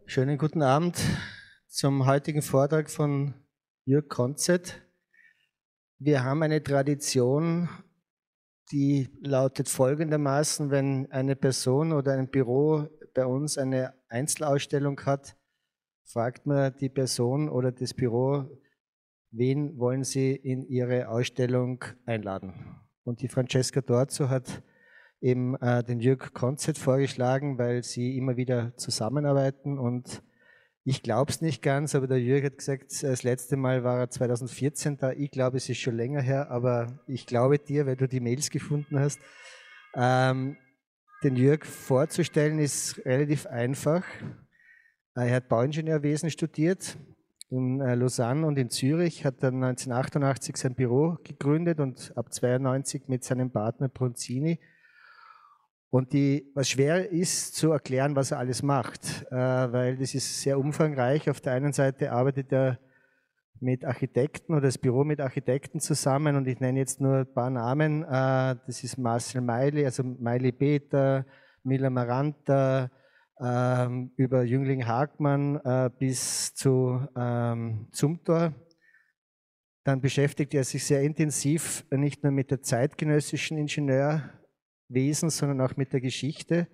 Schönen guten Abend zum heutigen Vortrag von Jürg Konzett. Wir haben eine Tradition, die lautet folgendermaßen: Wenn eine Person oder ein Büro bei uns eine Einzelausstellung hat, fragt man die Person oder das Büro, wen wollen sie in ihre Ausstellung einladen. Und die Francesca Dorzo hat eben den Jürg Konzett vorgeschlagen, weil sie immer wieder zusammenarbeiten, und ich glaube es nicht ganz, aber der Jürg hat gesagt, das letzte Mal war er 2014 da. Ich glaube, es ist schon länger her, aber ich glaube dir, weil du die Mails gefunden hast. Den Jürg vorzustellen ist relativ einfach. Er hat Bauingenieurwesen studiert in Lausanne und in Zürich, hat dann 1988 sein Büro gegründet und ab 1992 mit seinem Partner Bronzini. Und was schwer ist, zu erklären, was er alles macht, weil das ist sehr umfangreich. Auf der einen Seite arbeitet er mit Architekten oder das Büro mit Architekten zusammen, und ich nenne jetzt nur ein paar Namen. Das ist Marcel Meili, also Meili Peter, Mila Maranta, über Jüngling Hagmann bis zu Zumthor. Dann beschäftigt er sich sehr intensiv nicht nur mit der zeitgenössischen Ingenieurwesen, sondern auch mit der Geschichte,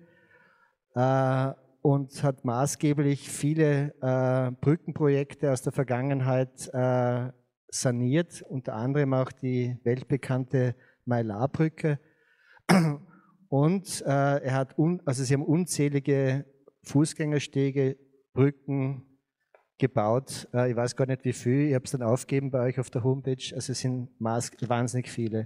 und hat maßgeblich viele Brückenprojekte aus der Vergangenheit saniert, unter anderem auch die weltbekannte Mylar-Brücke. Und sie haben unzählige Fußgängerstege, Brücken gebaut. Ich weiß gar nicht wie viel, ich habe es dann aufgegeben bei euch auf der Homepage, also es sind wahnsinnig viele.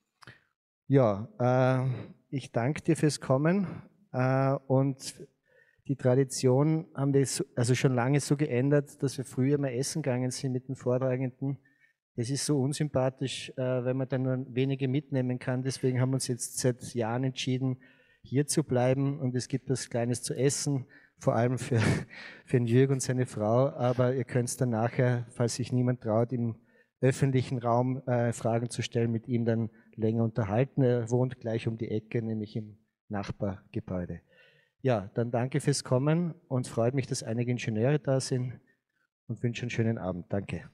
Ja, ich danke dir fürs Kommen, und die Tradition haben wir also schon lange so geändert, dass wir früher mal essen gegangen sind mit den Vortragenden. Das ist so unsympathisch, wenn man dann nur wenige mitnehmen kann. Deswegen haben wir uns jetzt seit Jahren entschieden, hier zu bleiben, und es gibt was Kleines zu essen, vor allem für den Jürg und seine Frau, aber ihr könnt es dann nachher, falls sich niemand traut, im öffentlichen Raum Fragen zu stellen, mit ihm dann länger unterhalten. Er wohnt gleich um die Ecke, nämlich im Nachbargebäude. Ja, dann danke fürs Kommen und freut mich, dass einige Ingenieure da sind, und wünsche einen schönen Abend. Danke.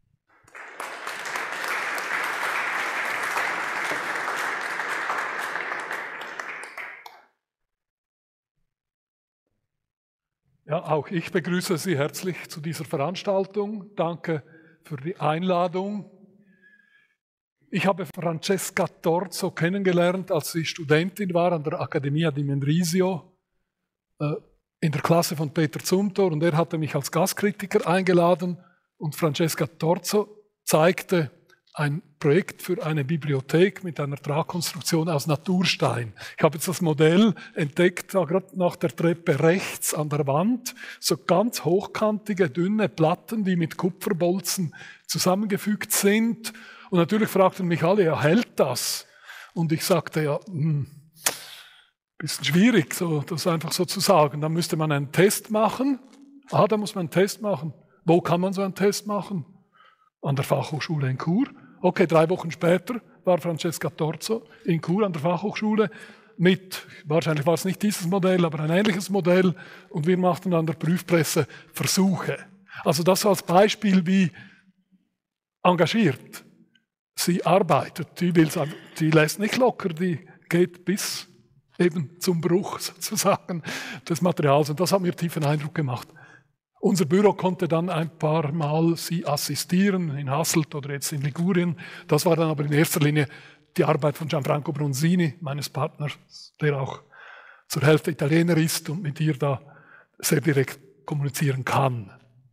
Ja, auch ich begrüße Sie herzlich zu dieser Veranstaltung. Danke für die Einladung. Ich habe Francesca Dorzo kennengelernt, als sie Studentin war an der Accademia di Mendrisio in der Klasse von Peter Zumthor, und er hatte mich als Gastkritiker eingeladen, und Francesca Dorzo zeigte ein Projekt für eine Bibliothek mit einer Tragkonstruktion aus Naturstein. Ich habe jetzt das Modell entdeckt, da gerade nach der Treppe rechts an der Wand, so ganz hochkantige, dünne Platten, die mit Kupferbolzen zusammengefügt sind. Und natürlich fragten mich alle, ja, hält das? Und ich sagte, ja, bisschen schwierig, so, das einfach so zu sagen. Da müsste man einen Test machen. Da muss man einen Test machen. Wo kann man so einen Test machen? An der Fachhochschule in Chur. Okay, 3 Wochen später war Francesca Dorzo in Chur an der Fachhochschule wahrscheinlich war es nicht dieses Modell, aber ein ähnliches Modell, und wir machten an der Prüfpresse Versuche. Also das als Beispiel, wie engagiert sie arbeitet. Die lässt nicht locker, die geht bis eben zum Bruch sozusagen des Materials, und das hat mir tiefen Eindruck gemacht. Unser Büro konnte dann ein paar Mal sie assistieren, in Hasselt oder jetzt in Ligurien. Das war dann aber in erster Linie die Arbeit von Gianfranco Bronzini, meines Partners, der auch zur Hälfte Italiener ist und mit ihr da sehr direkt kommunizieren kann.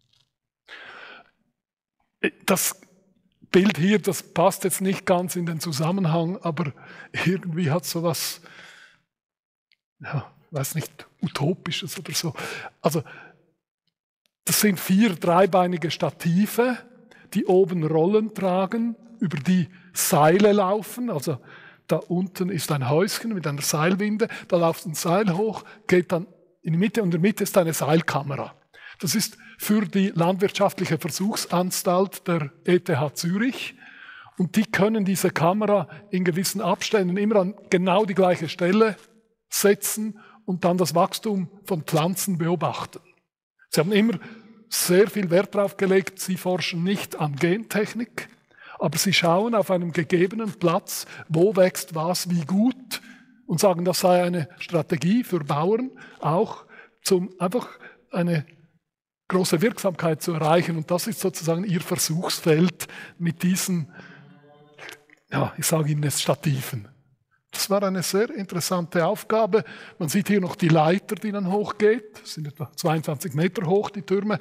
Das Bild hier, das passt jetzt nicht ganz in den Zusammenhang, aber irgendwie hat so was, ja, weiß nicht, Utopisches oder so. Also, das sind 4 dreibeinige Stative, die oben Rollen tragen, über die Seile laufen. Also da unten ist ein Häuschen mit einer Seilwinde, da läuft ein Seil hoch, geht dann in die Mitte, und in der Mitte ist eine Seilkamera. Das ist für die Landwirtschaftliche Versuchsanstalt der ETH Zürich, und die können diese Kamera in gewissen Abständen immer an genau die gleiche Stelle setzen und dann das Wachstum von Pflanzen beobachten. Sie haben immer sehr viel Wert darauf gelegt, Sie forschen nicht an Gentechnik, aber Sie schauen auf einem gegebenen Platz, wo wächst was wie gut und sagen, das sei eine Strategie für Bauern, auch einfach eine große Wirksamkeit zu erreichen. Und das ist sozusagen Ihr Versuchsfeld mit diesen, ja, ich sage Ihnen jetzt Stativen. Das war eine sehr interessante Aufgabe. Man sieht hier noch die Leiter, die dann hochgeht. Das sind etwa 22 Meter hoch, die Türme.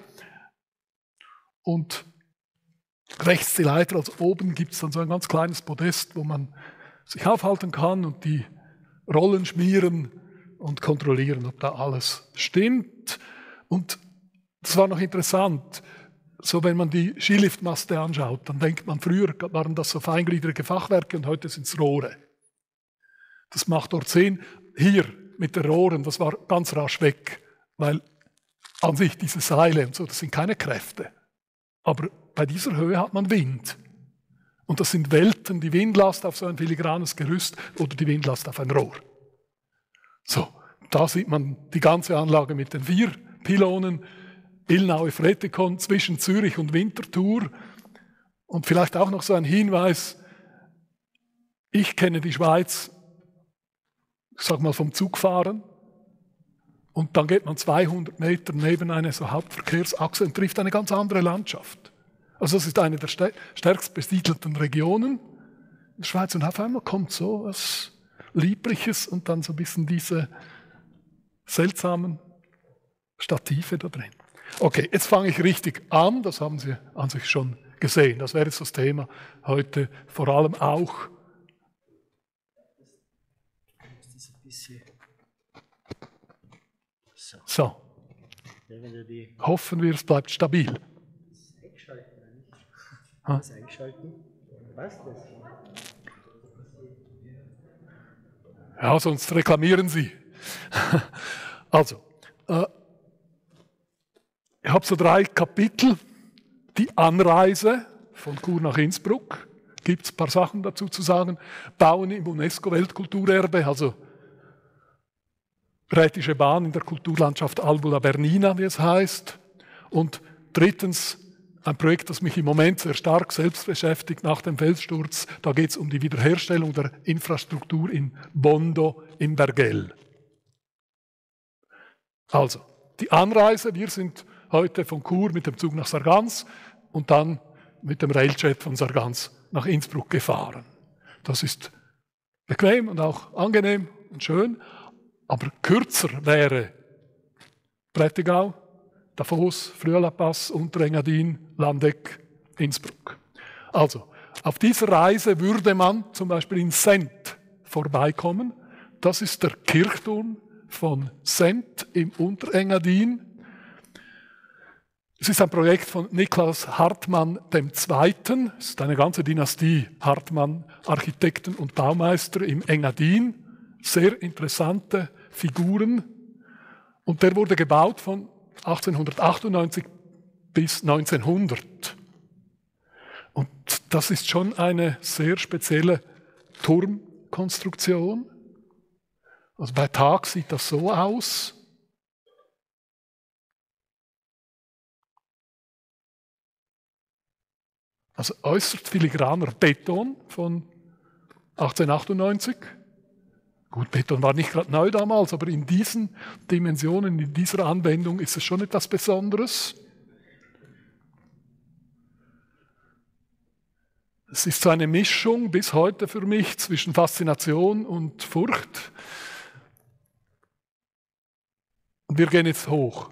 Und rechts die Leiter, also oben gibt es dann so ein ganz kleines Podest, wo man sich aufhalten kann und die Rollen schmieren und kontrollieren, ob da alles stimmt. Und das war noch interessant. So, wenn man die Skiliftmaste anschaut, dann denkt man, früher waren das so feingliedrige Fachwerke und heute sind es Rohre. Das macht dort Sinn. Hier mit den Rohren, das war ganz rasch weg, weil an sich diese Seile und so, das sind keine Kräfte. Aber bei dieser Höhe hat man Wind. Und das sind Welten, die Windlast auf so ein filigranes Gerüst oder die Windlast auf ein Rohr. So, da sieht man die ganze Anlage mit den 4 Pylonen, Ilnau-Efretikon zwischen Zürich und Winterthur. Und vielleicht auch noch so ein Hinweis, ich kenne die Schweiz, ich sag mal vom Zugfahren, und dann geht man 200 Meter neben eine so Hauptverkehrsachse und trifft eine ganz andere Landschaft. Also das ist eine der stärkst besiedelten Regionen in der Schweiz und auf einmal kommt so was Liebliches und dann so ein bisschen diese seltsamen Stative da drin. Okay, jetzt fange ich richtig an, das haben Sie an sich schon gesehen. Das wäre jetzt das Thema heute vor allem auch. So. Hoffen wir, es bleibt stabil. Das einschalten. Was das? Ja, sonst reklamieren Sie. Also, ich habe so 3 Kapitel. Die Anreise von Chur nach Innsbruck. Gibt es ein paar Sachen dazu zu sagen. Bauen im UNESCO-Weltkulturerbe, also Rätische Bahn in der Kulturlandschaft Albula Bernina, wie es heißt. Und 3. ein Projekt, das mich im Moment sehr stark selbst beschäftigt nach dem Felssturz. Da geht es um die Wiederherstellung der Infrastruktur in Bondo in Bergell. Also, die Anreise, wir sind heute von Chur mit dem Zug nach Sargans und dann mit dem Railjet von Sargans nach Innsbruck gefahren. Das ist bequem und auch angenehm und schön. Aber kürzer wäre Prättigau, Davos, Frühlapass, Unterengadin, Landeck, Innsbruck. Also, auf dieser Reise würde man zum Beispiel in Sent vorbeikommen. Das ist der Kirchturm von Sent im Unterengadin. Es ist ein Projekt von Niklaus Hartmann II. Es ist eine ganze Dynastie Hartmann, Architekten und Baumeister im Engadin. Sehr interessante Figuren. Und der wurde gebaut von 1898 bis 1900. Und das ist schon eine sehr spezielle Turmkonstruktion. Also bei Tag sieht das so aus. Also äußerst filigraner Beton von 1898. Gut, Beton war nicht gerade neu damals, aber in diesen Dimensionen, in dieser Anwendung ist es schon etwas Besonderes. Es ist so eine Mischung bis heute für mich zwischen Faszination und Furcht. Und wir gehen jetzt hoch.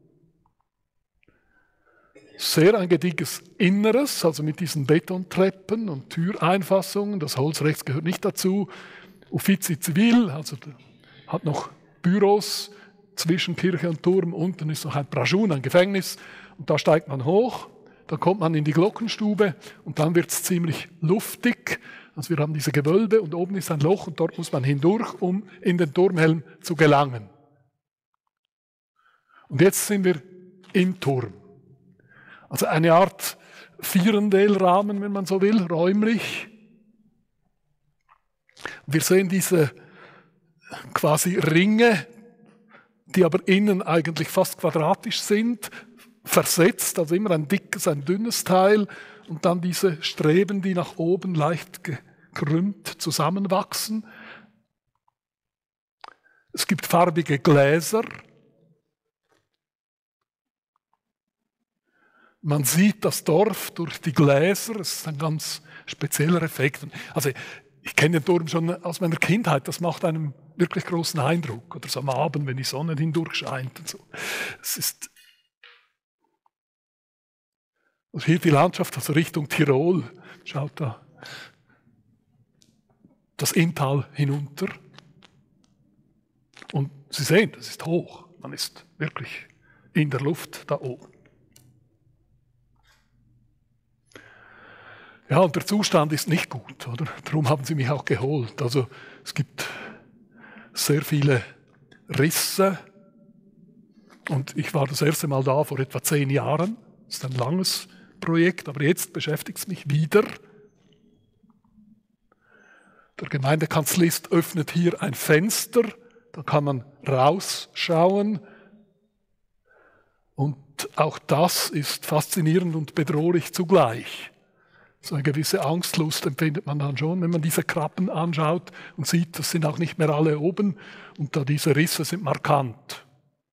Sehr ein gedickes Inneres, also mit diesen Betontreppen und Türeinfassungen. Das Holz rechts gehört nicht dazu. Uffizi Zivil, also hat noch Büros zwischen Kirche und Turm. Unten ist noch ein Praschun, ein Gefängnis. Und da steigt man hoch, dann kommt man in die Glockenstube und dann wird es ziemlich luftig. Also wir haben diese Gewölbe und oben ist ein Loch und dort muss man hindurch, um in den Turmhelm zu gelangen. Und jetzt sind wir im Turm. Also eine Art Vierendelrahmen, wenn man so will, räumlich. Wir sehen diese quasi Ringe, die aber innen eigentlich fast quadratisch sind, versetzt, also immer ein dickes, ein dünnes Teil und dann diese Streben, die nach oben leicht gekrümmt zusammenwachsen. Es gibt farbige Gläser. Man sieht das Dorf durch die Gläser, das ist ein ganz spezieller Effekt. Also ich kenne den Turm schon aus meiner Kindheit, das macht einen wirklich großen Eindruck. Oder so am Abend, wenn die Sonne hindurch scheint und so. Es ist also hier die Landschaft, also Richtung Tirol, schaut da das Inntal hinunter. Und Sie sehen, das ist hoch, man ist wirklich in der Luft da oben. Ja, und der Zustand ist nicht gut, oder? Darum haben sie mich auch geholt. Also es gibt sehr viele Risse. Und ich war das erste Mal da vor etwa 10 Jahren. Das ist ein langes Projekt, aber jetzt beschäftigt es mich wieder. Der Gemeindekanzlist öffnet hier ein Fenster, da kann man rausschauen. Und auch das ist faszinierend und bedrohlich zugleich. So eine gewisse Angstlust empfindet man dann schon, wenn man diese Krabben anschaut und sieht, das sind auch nicht mehr alle oben und da diese Risse sind markant.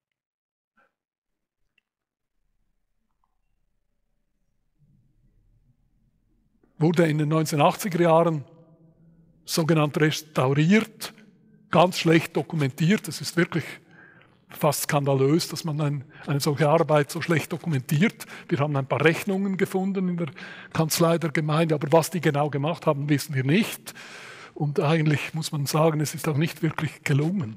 Wurde in den 1980er Jahren sogenannt restauriert, ganz schlecht dokumentiert. Es ist wirklich fast skandalös, dass man eine solche Arbeit so schlecht dokumentiert. Wir haben ein paar Rechnungen gefunden in der Kanzlei der Gemeinde, aber was die genau gemacht haben, wissen wir nicht. Und eigentlich muss man sagen, es ist auch nicht wirklich gelungen.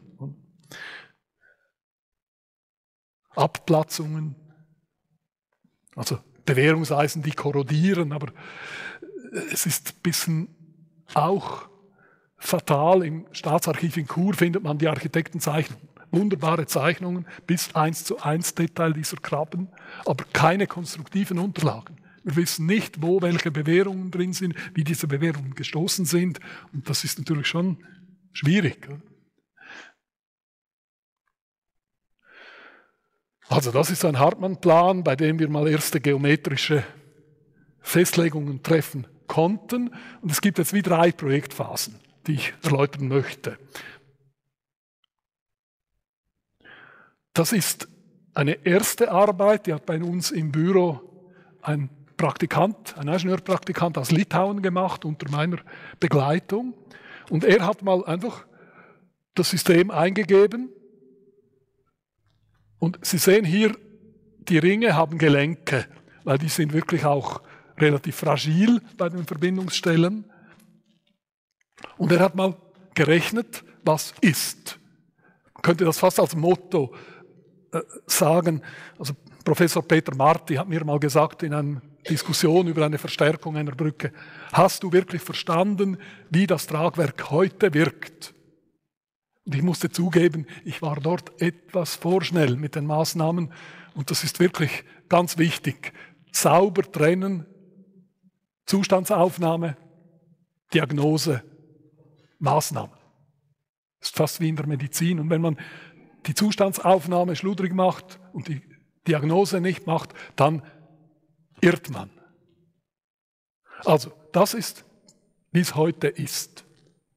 Abplatzungen, also Bewährungseisen, die korrodieren, aber es ist ein bisschen auch fatal. Im Staatsarchiv in Chur findet man die Architektenzeichnungen. Wunderbare Zeichnungen, bis 1:1 Detail dieser Krabben, aber keine konstruktiven Unterlagen. Wir wissen nicht, wo welche Bewährungen drin sind, wie diese Bewährungen gestoßen sind. Und das ist natürlich schon schwierig. Also das ist ein Hartmann-Plan, bei dem wir mal erste geometrische Festlegungen treffen konnten. Und es gibt jetzt wie 3 Projektphasen, die ich erläutern möchte. Das ist eine erste Arbeit, die hat bei uns im Büro ein Praktikant, ein Ingenieurpraktikant aus Litauen gemacht, unter meiner Begleitung. Und er hat mal einfach das System eingegeben. Und Sie sehen hier, die Ringe haben Gelenke, weil die sind wirklich auch relativ fragil bei den Verbindungsstellen. Und er hat mal gerechnet, was ist. Man könnte das fast als Motto sagen. Also Professor Peter Marti hat mir mal gesagt in einer Diskussion über eine Verstärkung einer Brücke: Hast du wirklich verstanden, wie das Tragwerk heute wirkt? Und ich musste zugeben, ich war dort etwas vorschnell mit den Maßnahmen und das ist wirklich ganz wichtig. Sauber trennen, Zustandsaufnahme, Diagnose, Maßnahmen. Das ist fast wie in der Medizin. Und wenn man die Zustandsaufnahme schludrig macht und die Diagnose nicht macht, dann irrt man. Also, das ist, wie es heute ist.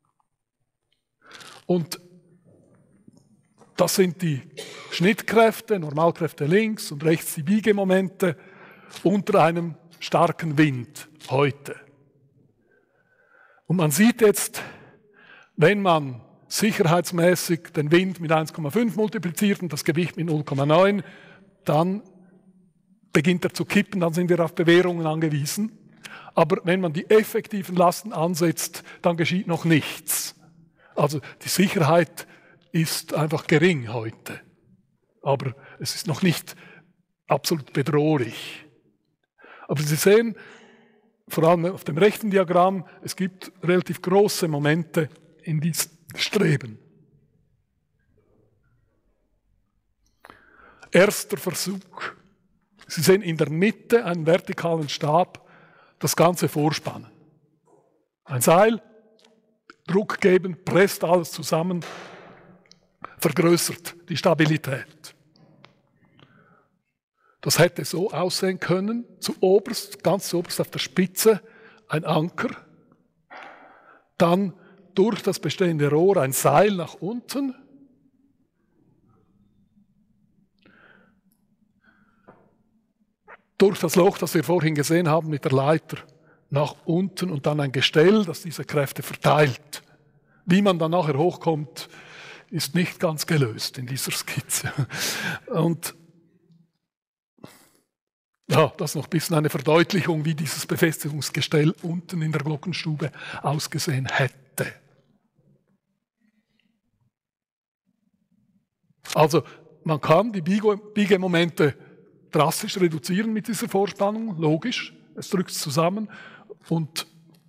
Und das sind die Schnittkräfte, Normalkräfte links und rechts die Biegemomente unter einem starken Wind heute. Und man sieht jetzt, wenn man sicherheitsmäßig den Wind mit 1,5 multipliziert und das Gewicht mit 0,9, dann beginnt er zu kippen, dann sind wir auf Bewährungen angewiesen. Aber wenn man die effektiven Lasten ansetzt, dann geschieht noch nichts. Also die Sicherheit ist einfach gering heute. Aber es ist noch nicht absolut bedrohlich. Aber Sie sehen, vor allem auf dem rechten Diagramm, es gibt relativ große Momente in diesem Streben. Erster Versuch. Sie sehen in der Mitte einen vertikalen Stab, das Ganze vorspannen. Ein Seil, Druck geben, presst alles zusammen, vergrößert, die Stabilität. Das hätte so aussehen können, ganz zu oberst auf der Spitze ein Anker, dann durch das bestehende Rohr ein Seil nach unten, durch das Loch, das wir vorhin gesehen haben mit der Leiter, nach unten und dann ein Gestell, das diese Kräfte verteilt. Wie man dann nachher hochkommt, ist nicht ganz gelöst in dieser Skizze. Und ja, das ist noch ein bisschen eine Verdeutlichung, wie dieses Befestigungsgestell unten in der Glockenstube ausgesehen hätte. Also man kann die Biegemomente drastisch reduzieren mit dieser Vorspannung, logisch, es drückt es zusammen und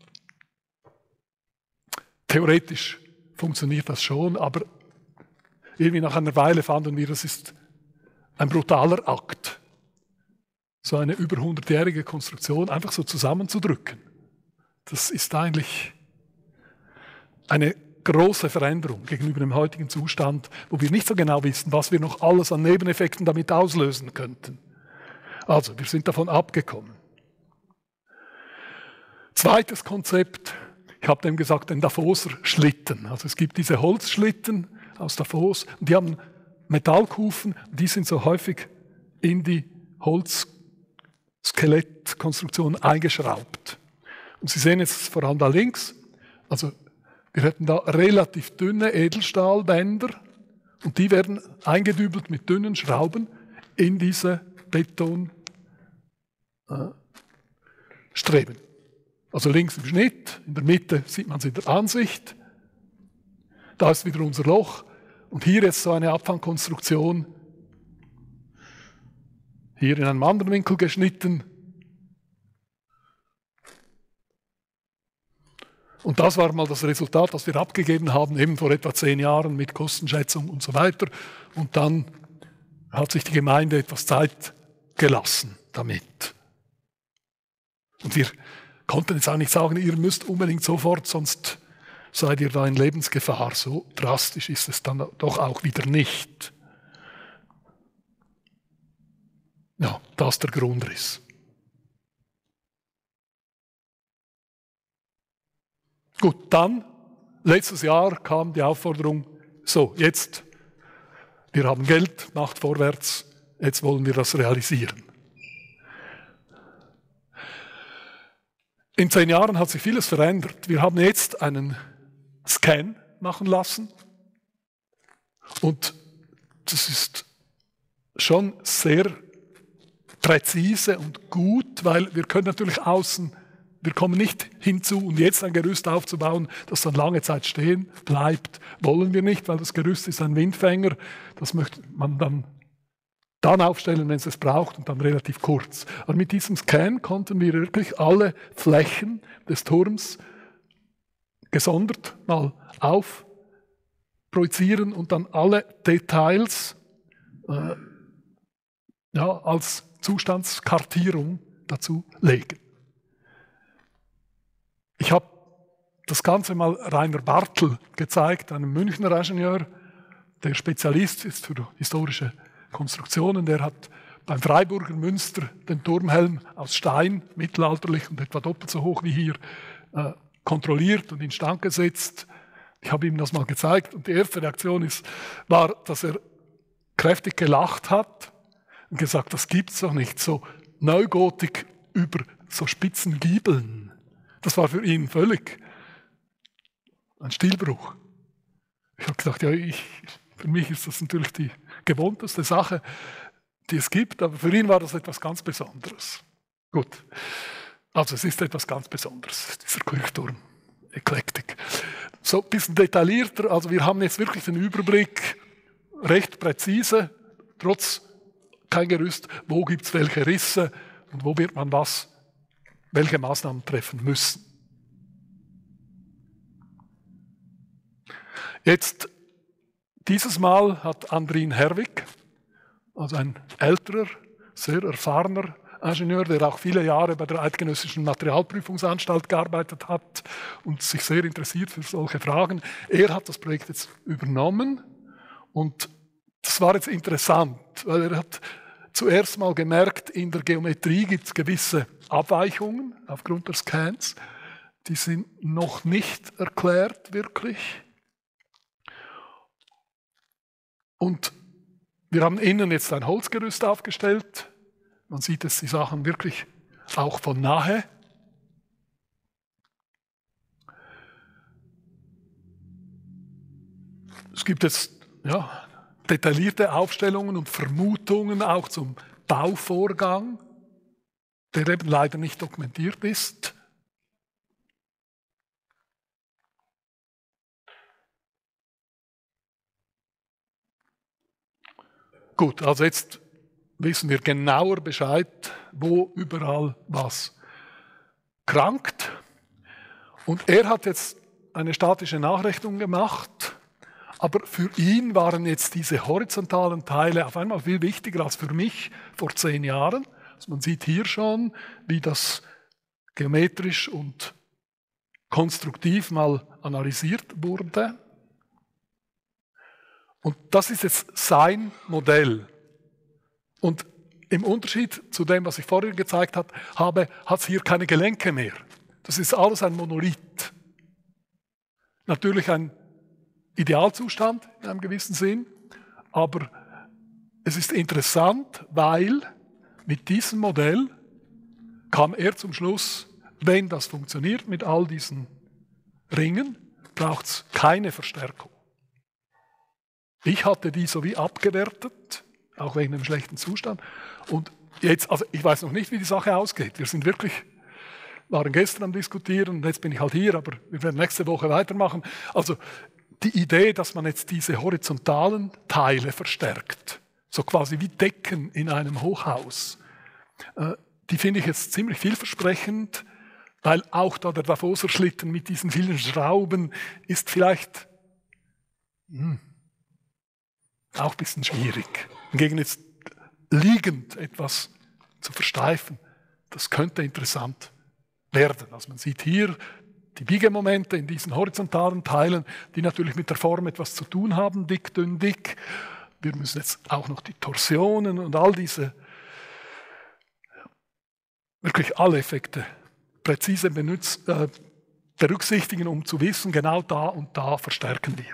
theoretisch funktioniert das schon, aber irgendwie nach einer Weile fanden wir, das ist ein brutaler Akt, so eine über 100-jährige Konstruktion einfach so zusammenzudrücken. Das ist eigentlich eine große Veränderung gegenüber dem heutigen Zustand, wo wir nicht so genau wissen, was wir noch alles an Nebeneffekten damit auslösen könnten. Also, wir sind davon abgekommen. Zweites Konzept, ich habe dem gesagt, den Davoser Schlitten. Also es gibt diese Holzschlitten aus Davos und die haben Metallkufen, die sind so häufig in die Holzskelettkonstruktion eingeschraubt. Und Sie sehen jetzt vor allem da links, also wir hätten da relativ dünne Edelstahlbänder und die werden eingedübelt mit dünnen Schrauben in diese Betonstreben. Also links im Schnitt, in der Mitte sieht man es in der Ansicht. Da ist wieder unser Loch. Und hier jetzt so eine Abfangkonstruktion. Hier in einem anderen Winkel geschnitten. Und das war mal das Resultat, das wir abgegeben haben, eben vor etwa 10 Jahren mit Kostenschätzung und so weiter. Und dann hat sich die Gemeinde etwas Zeit gelassen damit. Und wir konnten jetzt auch nicht sagen, ihr müsst unbedingt sofort, sonst seid ihr da in Lebensgefahr. So drastisch ist es dann doch auch wieder nicht. Ja, das ist der Grundriss. Gut, dann, letztes Jahr kam die Aufforderung, so, jetzt, wir haben Geld, macht vorwärts, jetzt wollen wir das realisieren. In 10 Jahren hat sich vieles verändert. Wir haben jetzt einen Scan machen lassen und das ist schon sehr präzise und gut, weil wir können natürlich außen, wir kommen nicht hinzu und jetzt ein Gerüst aufzubauen, das dann lange Zeit stehen bleibt, wollen wir nicht, weil das Gerüst ist ein Windfänger, das möchte man dann aufstellen, wenn es braucht und dann relativ kurz. Aber mit diesem Scan konnten wir wirklich alle Flächen des Turms gesondert mal aufprojizieren und dann alle Details als Zustandskartierung dazu legen. Ich habe das Ganze mal Rainer Bartel gezeigt, einem Münchner Ingenieur, der Spezialist ist für historische Konstruktionen. Der hat beim Freiburger Münster den Turmhelm aus Stein, mittelalterlich und etwa doppelt so hoch wie hier, kontrolliert und instand gesetzt. Ich habe ihm das mal gezeigt und die erste Reaktion war, dass er kräftig gelacht hat und gesagt, das gibt's doch nicht, so Neugotik über so spitzen Giebeln. Das war für ihn völlig ein Stilbruch. Ich habe gesagt, ja, für mich ist das natürlich die gewohnteste Sache, die es gibt, aber für ihn war das etwas ganz Besonderes. Gut, also es ist etwas ganz Besonderes, dieser Kirchturm, Eklektik. So ein bisschen detaillierter, also wir haben jetzt wirklich den Überblick, recht präzise, trotz kein Gerüst, wo gibt es welche Risse und wo wird man welche Maßnahmen treffen müssen. Jetzt, dieses Mal hat Andrin Herwig, also ein älterer, sehr erfahrener Ingenieur, der auch viele Jahre bei der Eidgenössischen Materialprüfungsanstalt gearbeitet hat und sich sehr interessiert für solche Fragen, er hat das Projekt jetzt übernommen Und das war jetzt interessant, weil er hat zuerst mal gemerkt, in der Geometrie gibt es gewisse Abweichungen aufgrund der Scans. Die sind noch nicht erklärt, wirklich. Und wir haben innen jetzt ein Holzgerüst aufgestellt. Man sieht jetzt die Sachen wirklich auch von nahe. Es gibt jetzt detaillierte Aufstellungen und Vermutungen auch zum Bauvorgang, der eben leider nicht dokumentiert ist. Gut, also jetzt wissen wir genauer Bescheid, wo überall was krankt. Und er hat jetzt eine statische Nachrechnung gemacht. Aber für ihn waren jetzt diese horizontalen Teile auf einmal viel wichtiger als für mich vor 10 Jahren. Also man sieht hier schon, wie das geometrisch und konstruktiv mal analysiert wurde. Und das ist jetzt sein Modell. Und im Unterschied zu dem, was ich vorhin gezeigt habe, hat es hier keine Gelenke mehr. Das ist alles ein Monolith. Natürlich ein Idealzustand in einem gewissen Sinn, aber es ist interessant, weil mit diesem Modell kam er zum Schluss, wenn das funktioniert mit all diesen Ringen, braucht es keine Verstärkung. Ich hatte die so wie abgewertet, auch wegen einem schlechten Zustand. Und jetzt, also ich weiß noch nicht, wie die Sache ausgeht. Wir waren gestern am Diskutieren und jetzt bin ich halt hier, aber wir werden nächste Woche weitermachen. Also die Idee, dass man jetzt diese horizontalen Teile verstärkt, so quasi wie Decken in einem Hochhaus, die finde ich jetzt ziemlich vielversprechend, weil auch da der Davoser Schlitten mit diesen vielen Schrauben ist vielleicht auch ein bisschen schwierig. Hingegen jetzt liegend etwas zu versteifen, das könnte interessant werden. Also man sieht hier die Biegemomente in diesen horizontalen Teilen, die natürlich mit der Form etwas zu tun haben, dick, dünn, dick. Wir müssen jetzt auch noch die Torsionen und all diese, wirklich alle Effekte präzise berücksichtigen, um zu wissen, genau da und da verstärken wir.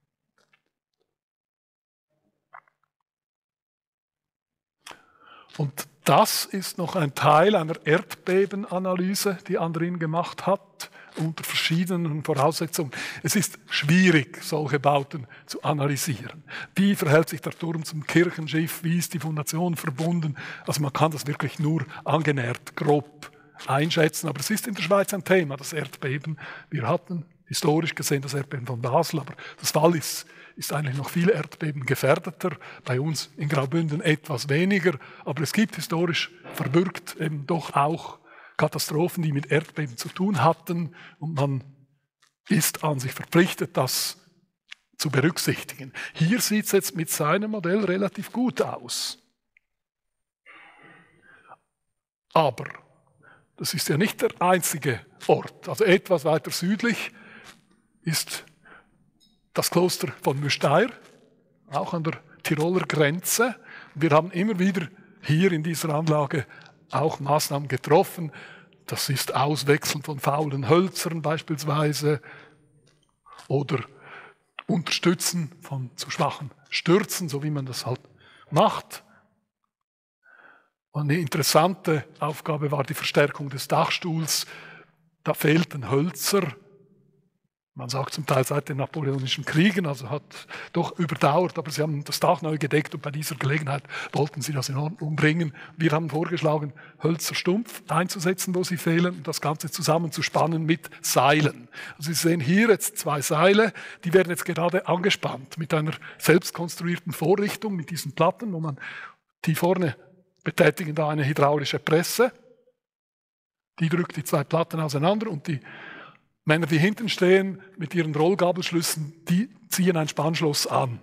Und das ist noch ein Teil einer Erdbebenanalyse, die Andrin gemacht hat, unter verschiedenen Voraussetzungen. Es ist schwierig, solche Bauten zu analysieren. Wie verhält sich der Turm zum Kirchenschiff? Wie ist die Fundation verbunden? Also man kann das wirklich nur angenähert, grob einschätzen. Aber es ist in der Schweiz ein Thema, das Erdbeben. Wir hatten historisch gesehen das Erdbeben von Basel, aber das Wallis ist eigentlich noch viel erdbebengefährdeter. Bei uns in Graubünden etwas weniger. Aber es gibt historisch verbürgt eben doch auch Katastrophen, die mit Erdbeben zu tun hatten. Und man ist an sich verpflichtet, das zu berücksichtigen. Hier sieht es jetzt mit seinem Modell relativ gut aus. Aber das ist ja nicht der einzige Ort. Also etwas weiter südlich ist das Kloster von Müstair, auch an der Tiroler Grenze. Wir haben immer wieder hier in dieser Anlage auch Maßnahmen getroffen. Das ist Auswechseln von faulen Hölzern beispielsweise oder Unterstützen von zu schwachen Stürzen, so wie man das halt macht. Und eine interessante Aufgabe war die Verstärkung des Dachstuhls. Da fehlten Hölzer. Man sagt zum Teil seit den Napoleonischen Kriegen, also hat doch überdauert, aber sie haben das Dach neu gedeckt und bei dieser Gelegenheit wollten sie das in Ordnung bringen. Wir haben vorgeschlagen, Hölzer stumpf einzusetzen, wo sie fehlen, und das Ganze zusammenzuspannen mit Seilen. Also Sie sehen hier jetzt 2 Seile, die werden jetzt gerade angespannt mit einer selbst konstruierten Vorrichtung, mit diesen Platten, wo man die vorne betätigen da eine hydraulische Presse. Die drückt die 2 Platten auseinander und die Männer, die hinten stehen, mit ihren Rollgabelschlüssen, die ziehen ein Spannschloss an.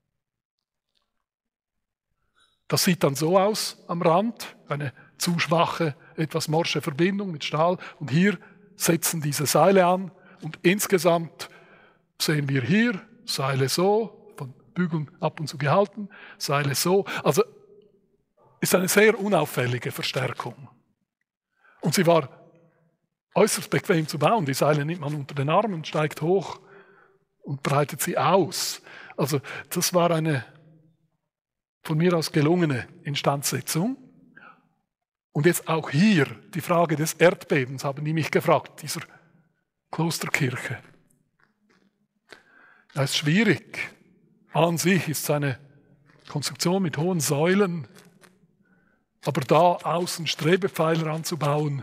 Das sieht dann so aus am Rand, eine zu schwache, etwas morsche Verbindung mit Stahl. Und hier setzen diese Seile an und insgesamt sehen wir hier Seile so, von Bügeln ab und zu gehalten, Seile so. Also ist eine sehr unauffällige Verstärkung. Und sie war äußerst bequem zu bauen. Die Seile nimmt man unter den Armen, steigt hoch und breitet sie aus. Also das war eine von mir aus gelungene Instandsetzung. Und jetzt auch hier die Frage des Erdbebens haben die mich gefragt, dieser Klosterkirche. Das ist schwierig. An sich ist es eine Konstruktion mit hohen Säulen, aber da außen Strebepfeiler anzubauen,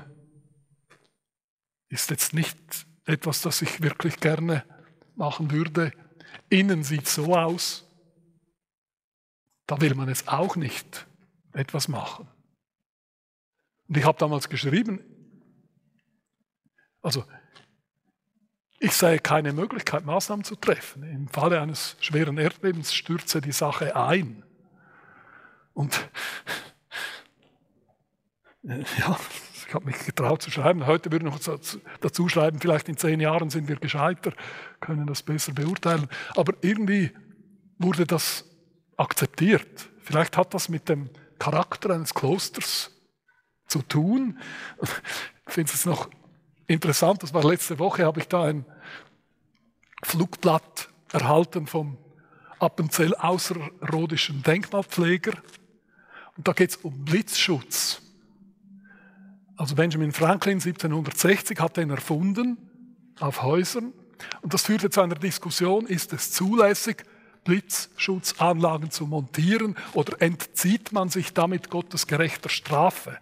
ist jetzt nicht etwas, das ich wirklich gerne machen würde. Innen sieht es so aus. Da will man jetzt auch nicht etwas machen. Und ich habe damals geschrieben, also ich sehe keine Möglichkeit, Maßnahmen zu treffen. Im Falle eines schweren Erdbebens stürze die Sache ein. Und ja, ich habe mich getraut zu schreiben. Heute würde ich noch dazu schreiben, vielleicht in 10 Jahren sind wir gescheiter, können das besser beurteilen. Aber irgendwie wurde das akzeptiert. Vielleicht hat das mit dem Charakter eines Klosters zu tun. Ich finde es noch interessant, das war letzte Woche, habe ich da ein Flugblatt erhalten vom Appenzell außerrhodischen Denkmalpfleger. Und da geht es um Blitzschutz. Also Benjamin Franklin 1760 hat den erfunden auf Häusern. Und das führte zu einer Diskussion, ist es zulässig, Blitzschutzanlagen zu montieren oder entzieht man sich damit Gottes gerechter Strafe?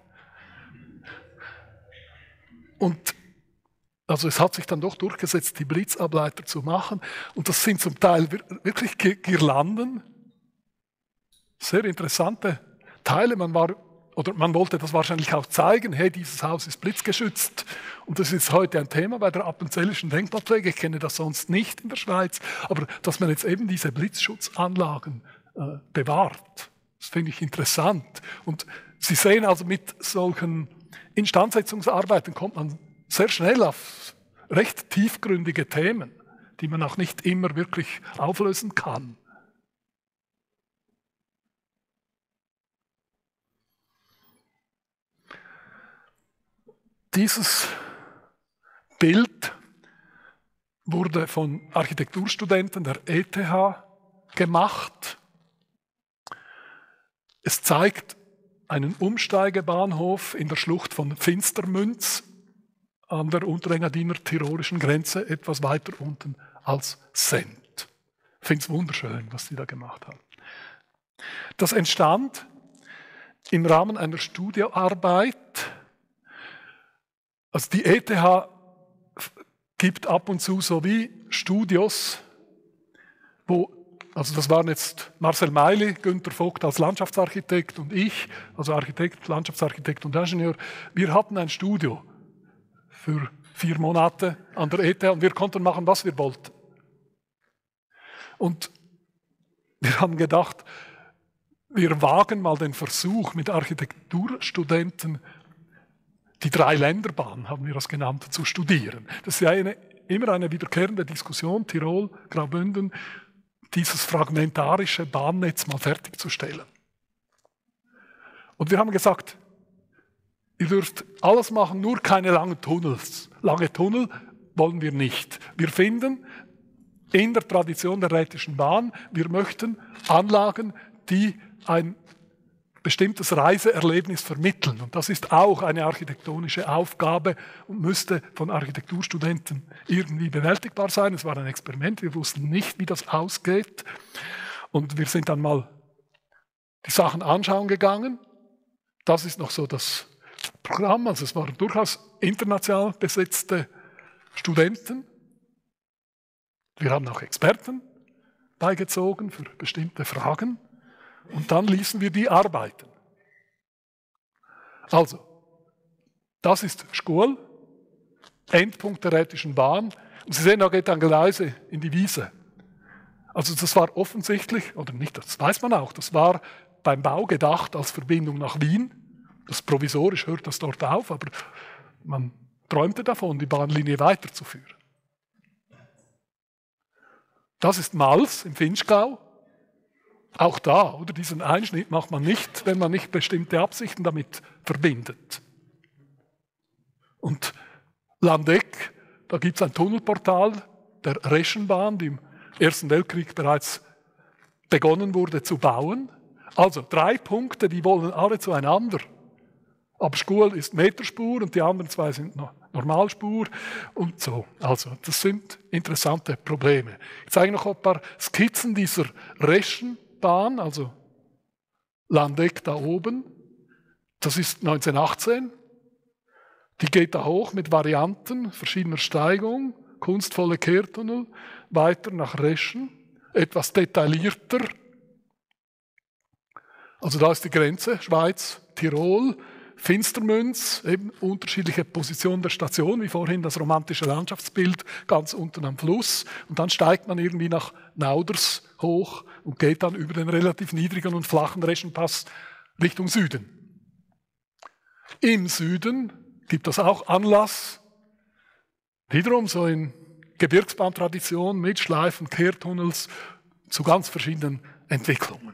Und also es hat sich dann doch durchgesetzt, die Blitzableiter zu machen. Und das sind zum Teil wirklich Girlanden, sehr interessante Teile. Man wollte das wahrscheinlich auch zeigen, hey, dieses Haus ist blitzgeschützt. Und das ist heute ein Thema bei der appenzellischen Denkmalpflege. Ich kenne das sonst nicht in der Schweiz. Aber dass man jetzt eben diese Blitzschutzanlagen bewahrt, das finde ich interessant. Und Sie sehen also, mit solchen Instandsetzungsarbeiten kommt man sehr schnell auf recht tiefgründige Themen, die man auch nicht immer wirklich auflösen kann. Dieses Bild wurde von Architekturstudenten der ETH gemacht. Es zeigt einen Umsteigebahnhof in der Schlucht von Finstermünz an der Unterengadiner tirolischen Grenze, etwas weiter unten als Sent. Ich finde es wunderschön, was die da gemacht haben. Das entstand im Rahmen einer Studioarbeit. Also die ETH gibt ab und zu so wie Studios, also das waren jetzt Marcel Meili, Günter Vogt als Landschaftsarchitekt und ich, also Architekt, Landschaftsarchitekt und Ingenieur. Wir hatten ein Studio für 4 Monate an der ETH und wir konnten machen, was wir wollten. Und wir haben gedacht, wir wagen mal den Versuch mit Architekturstudenten, die Dreiländerbahn, haben wir das genannt, zu studieren. Das ist ja immer eine wiederkehrende Diskussion, Tirol, Graubünden, dieses fragmentarische Bahnnetz mal fertigzustellen. Und wir haben gesagt, ihr dürft alles machen, nur keine langen Tunnels. Lange Tunnel wollen wir nicht. Wir finden in der Tradition der Rhätischen Bahn, wir möchten Anlagen, die ein bestimmtes Reiseerlebnis vermitteln. Und das ist auch eine architektonische Aufgabe und müsste von Architekturstudenten irgendwie bewältigbar sein. Es war ein Experiment, wir wussten nicht, wie das ausgeht. Und wir sind dann mal die Sachen anschauen gegangen. Das ist noch so das Programm. Also es waren durchaus international besetzte Studenten. Wir haben auch Experten beigezogen für bestimmte Fragen. Und dann ließen wir die arbeiten. Also, das ist Schkuhl, Endpunkt der Rhätischen Bahn. Und Sie sehen, da geht ein Gleise in die Wiese. Also das war offensichtlich, oder nicht, das weiß man auch, das war beim Bau gedacht als Verbindung nach Wien. Das provisorisch hört das dort auf, aber man träumte davon, die Bahnlinie weiterzuführen. Das ist Mals im Vinschgau. Auch da, oder diesen Einschnitt macht man nicht, wenn man nicht bestimmte Absichten damit verbindet. Und Landeck, da gibt es ein Tunnelportal der Reschenbahn, die im Ersten Weltkrieg bereits begonnen wurde zu bauen. Also 3 Punkte, die wollen alle zueinander. Aber Schuol ist Meterspur und die anderen 2 sind noch Normalspur und so. Also das sind interessante Probleme. Ich zeige noch ein paar Skizzen dieser Reschenbahn, also Landeck da oben. Das ist 1918. Die geht da hoch mit Varianten verschiedener Steigung, kunstvolle Kehrtunnel, weiter nach Reschen, etwas detaillierter. Also da ist die Grenze, Schweiz, Tirol, Finstermünz, eben unterschiedliche Positionen der Station, wie vorhin das romantische Landschaftsbild ganz unten am Fluss. Und dann steigt man irgendwie nach Nauders hoch und geht dann über den relativ niedrigen und flachen Reschenpass Richtung Süden. Im Süden gibt es auch Anlass, wiederum so in Gebirgsbahntradition mit Schleifen, Kehrtunnels zu ganz verschiedenen Entwicklungen.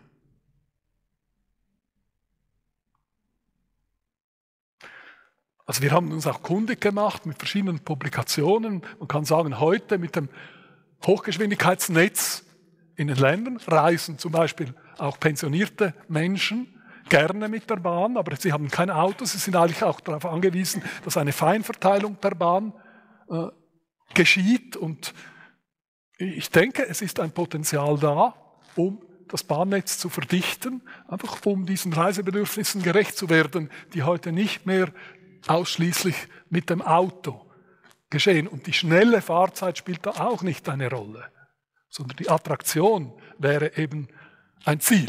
Also wir haben uns auch kundig gemacht mit verschiedenen Publikationen. Man kann sagen, heute mit dem Hochgeschwindigkeitsnetz in den Ländern reisen zum Beispiel auch pensionierte Menschen gerne mit der Bahn, aber sie haben kein Auto, sie sind eigentlich auch darauf angewiesen, dass eine Feinverteilung per Bahn geschieht. Und ich denke, es ist ein Potenzial da, um das Bahnnetz zu verdichten, einfach um diesen Reisebedürfnissen gerecht zu werden, die heute nicht mehr ausschließlich mit dem Auto geschehen. Und die schnelle Fahrzeit spielt da auch nicht eine Rolle, sondern die Attraktion wäre eben ein Ziel.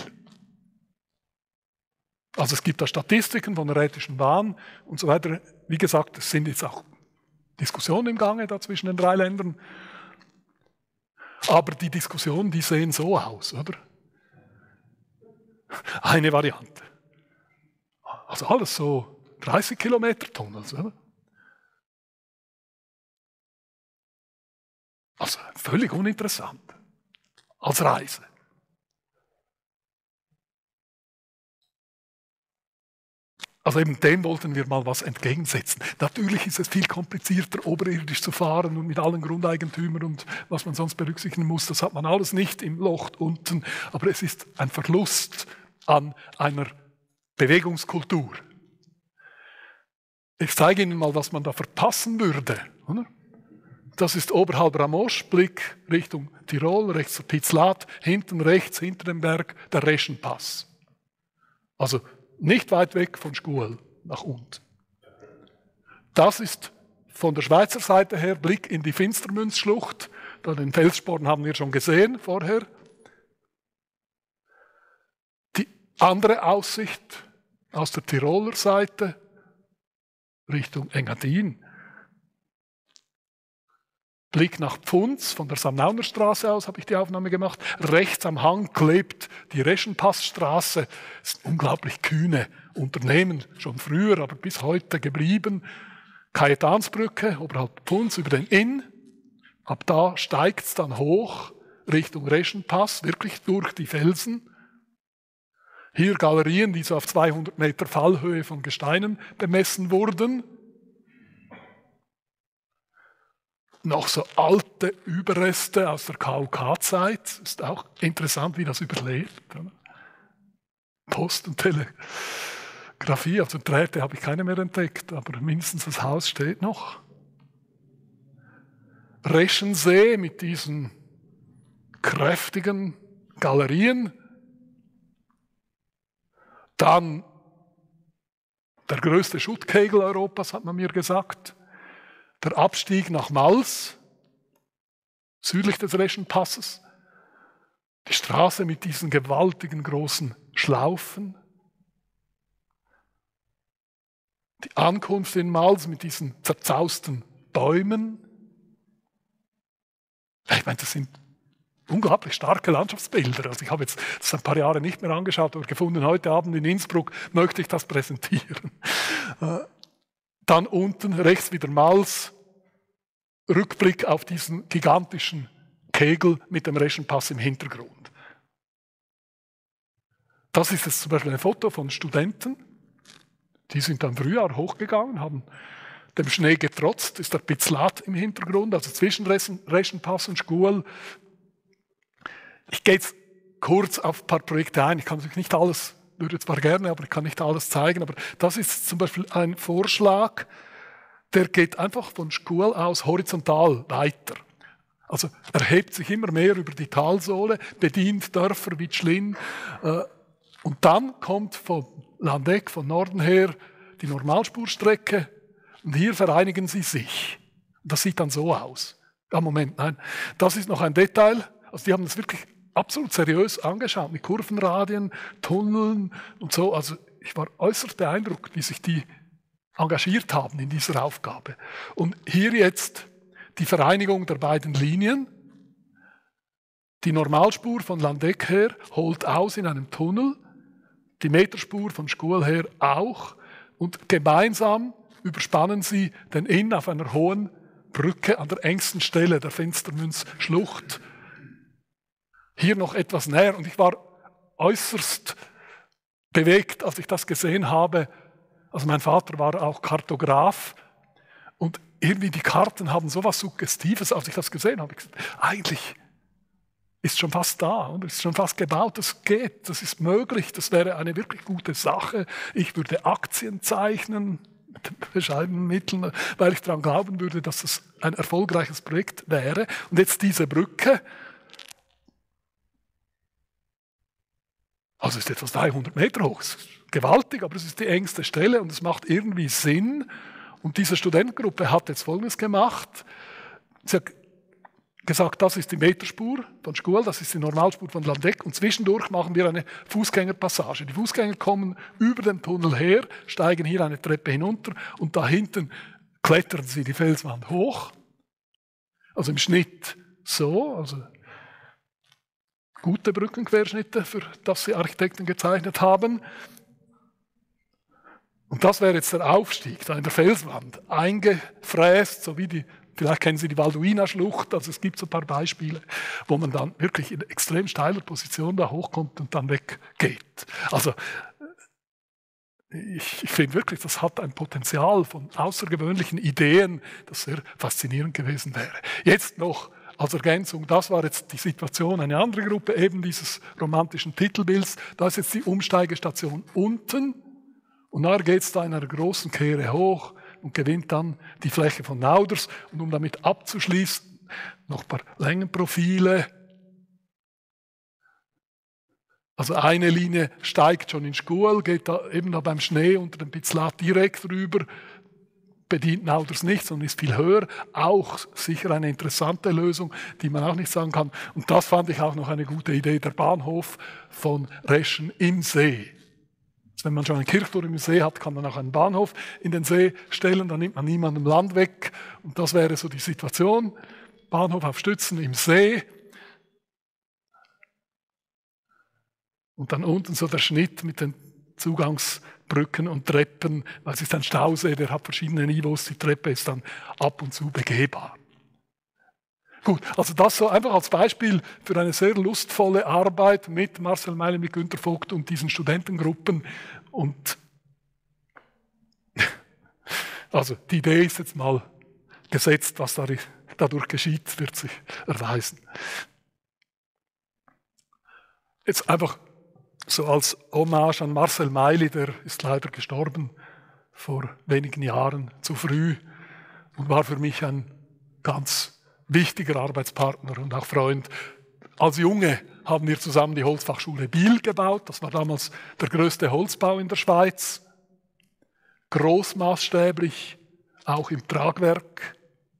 Also es gibt da Statistiken von der Rätischen Bahn und so weiter. Wie gesagt, es sind jetzt auch Diskussionen im Gange da zwischen den 3 Ländern. Aber die Diskussionen, die sehen so aus, oder? Eine Variante. Also alles so 30 Kilometer Tunnels, oder? Also völlig uninteressant als Reise. Also eben dem wollten wir mal was entgegensetzen. Natürlich ist es viel komplizierter, oberirdisch zu fahren und mit allen Grundeigentümern und was man sonst berücksichtigen muss. Das hat man alles nicht im Loch unten. Aber es ist ein Verlust an einer Bewegungskultur. Ich zeige Ihnen mal, was man da verpassen würde. Oder? Das ist oberhalb Ramosch, Blick Richtung Tirol, rechts zur Tizlat, hinten rechts, hinter dem Berg, der Reschenpass. Also nicht weit weg von Schuol, nach unten. Das ist von der Schweizer Seite her Blick in die Finstermünzschlucht. Den Felssporn haben wir schon gesehen vorher. Die andere Aussicht aus der Tiroler Seite Richtung Engadin. Blick nach Pfunds, von der Samnauner Straße aus habe ich die Aufnahme gemacht. Rechts am Hang klebt die Reschenpassstraße. Das sind unglaublich kühne Unternehmen, schon früher, aber bis heute geblieben. Kajetansbrücke, oberhalb Pfunds, über den Inn. Ab da steigt es dann hoch Richtung Reschenpass, wirklich durch die Felsen. Hier Galerien, die so auf 200 Meter Fallhöhe von Gesteinen bemessen wurden. Noch so alte Überreste aus der KUK-Zeit. Ist auch interessant, wie das überlebt. Post- und Telegrafie, also Drähte habe ich keine mehr entdeckt, aber mindestens das Haus steht noch. Reschensee mit diesen kräftigen Galerien. Dann der größte Schuttkegel Europas, hat man mir gesagt. Der Abstieg nach Mals, südlich des Reschenpasses. Die Straße mit diesen gewaltigen großen Schlaufen. Die Ankunft in Mals mit diesen zerzausten Bäumen. Ich meine, das sind unglaublich starke Landschaftsbilder. Also ich habe jetzt das ein paar Jahre nicht mehr angeschaut, aber gefunden, heute Abend in Innsbruck möchte ich das präsentieren. Dann unten rechts wieder Mals, Rückblick auf diesen gigantischen Kegel mit dem Reschenpass im Hintergrund. Das ist jetzt zum Beispiel ein Foto von Studenten. Die sind dann Frühjahr hochgegangen, haben dem Schnee getrotzt, ist der Pitzlat im Hintergrund, also zwischen Reschenpass und Schuol. Ich gehe jetzt kurz auf ein paar Projekte ein. Ich kann natürlich nicht alles, würde zwar gerne, aber ich kann nicht alles zeigen. Aber das ist zum Beispiel ein Vorschlag, der geht einfach von Schuol aus horizontal weiter. Also erhebt sich immer mehr über die Talsohle, bedient Dörfer wie Tschlin. Und dann kommt von Landeck, von Norden her, die Normalspurstrecke. Und hier vereinigen sie sich. Das sieht dann so aus. Ja, Moment, nein. Das ist noch ein Detail. Also die haben das wirklich absolut seriös angeschaut, mit Kurvenradien, Tunneln und so. Also ich war äußerst beeindruckt, wie sich die engagiert haben in dieser Aufgabe. Und hier jetzt die Vereinigung der beiden Linien. Die Normalspur von Landeck her holt aus in einem Tunnel, die Meterspur von Schuol her auch. Und gemeinsam überspannen sie den Inn auf einer hohen Brücke an der engsten Stelle der Finstermünzschlucht. Hier noch etwas näher. Und ich war äußerst bewegt, als ich das gesehen habe. Also mein Vater war auch Kartograf. Und irgendwie die Karten haben so was Suggestives, als ich das gesehen habe. Ich gesagt, eigentlich ist schon fast da, oder? Ist schon fast gebaut, das geht, das ist möglich, das wäre eine wirklich gute Sache. Ich würde Aktien zeichnen, mit bescheidenen Mitteln, weil ich daran glauben würde, dass das ein erfolgreiches Projekt wäre. Und jetzt diese Brücke, also ist etwas 300 Meter hoch, ist gewaltig, aber es ist die engste Stelle und es macht irgendwie Sinn. Und diese Studentengruppe hat jetzt Folgendes gemacht. Sie hat gesagt, das ist die Meterspur von Schuol, das ist die Normalspur von Landeck und zwischendurch machen wir eine Fußgängerpassage. Die Fußgänger kommen über den Tunnel her, steigen hier eine Treppe hinunter und da hinten klettern sie die Felswand hoch. Also im Schnitt so, also gute Brückenquerschnitte, für das die Architekten gezeichnet haben. Und das wäre jetzt der Aufstieg, da in der Felswand, eingefräst, so wie die, vielleicht kennen Sie die Balduina-Schlucht, also es gibt so ein paar Beispiele, wo man dann wirklich in extrem steiler Position da hochkommt und dann weggeht. Also ich finde wirklich, das hat ein Potenzial von außergewöhnlichen Ideen, das sehr faszinierend gewesen wäre. Jetzt noch als Ergänzung, das war jetzt die Situation, eine andere Gruppe eben dieses romantischen Titelbilds, da ist jetzt die Umsteigestation unten und nachher geht es da in einer großen Kehre hoch und gewinnt dann die Fläche von Nauders. Und um damit abzuschließen, noch ein paar Längenprofile. Also eine Linie steigt schon in Schuol, geht da eben da beim Schnee unter dem Pitzlat direkt rüber, bedient Nauders nicht, sondern ist viel höher. Auch sicher eine interessante Lösung, die man auch nicht sagen kann. Und das fand ich auch noch eine gute Idee, der Bahnhof von Reschen im See. Wenn man schon einen Kirchturm im See hat, kann man auch einen Bahnhof in den See stellen, dann nimmt man niemandem Land weg. Und das wäre so die Situation. Bahnhof auf Stützen im See. Und dann unten so der Schnitt mit den Zugangsbrücken und Treppen, weil es ist ein Stausee, der hat verschiedene Niveaus, die Treppe ist dann ab und zu begehbar. Gut, also das so einfach als Beispiel für eine sehr lustvolle Arbeit mit Marcel Meile, mit Günter Vogt und diesen Studentengruppen. Und also die Idee ist jetzt mal gesetzt, was dadurch geschieht, wird sich erweisen. Jetzt einfach so als Hommage an Marcel Meili, der ist leider gestorben vor wenigen Jahren, zu früh, und war für mich ein ganz wichtiger Arbeitspartner und auch Freund. Als Junge haben wir zusammen die Holzfachschule Biel gebaut. Das war damals der größte Holzbau in der Schweiz. Großmaßstäblich, auch im Tragwerk.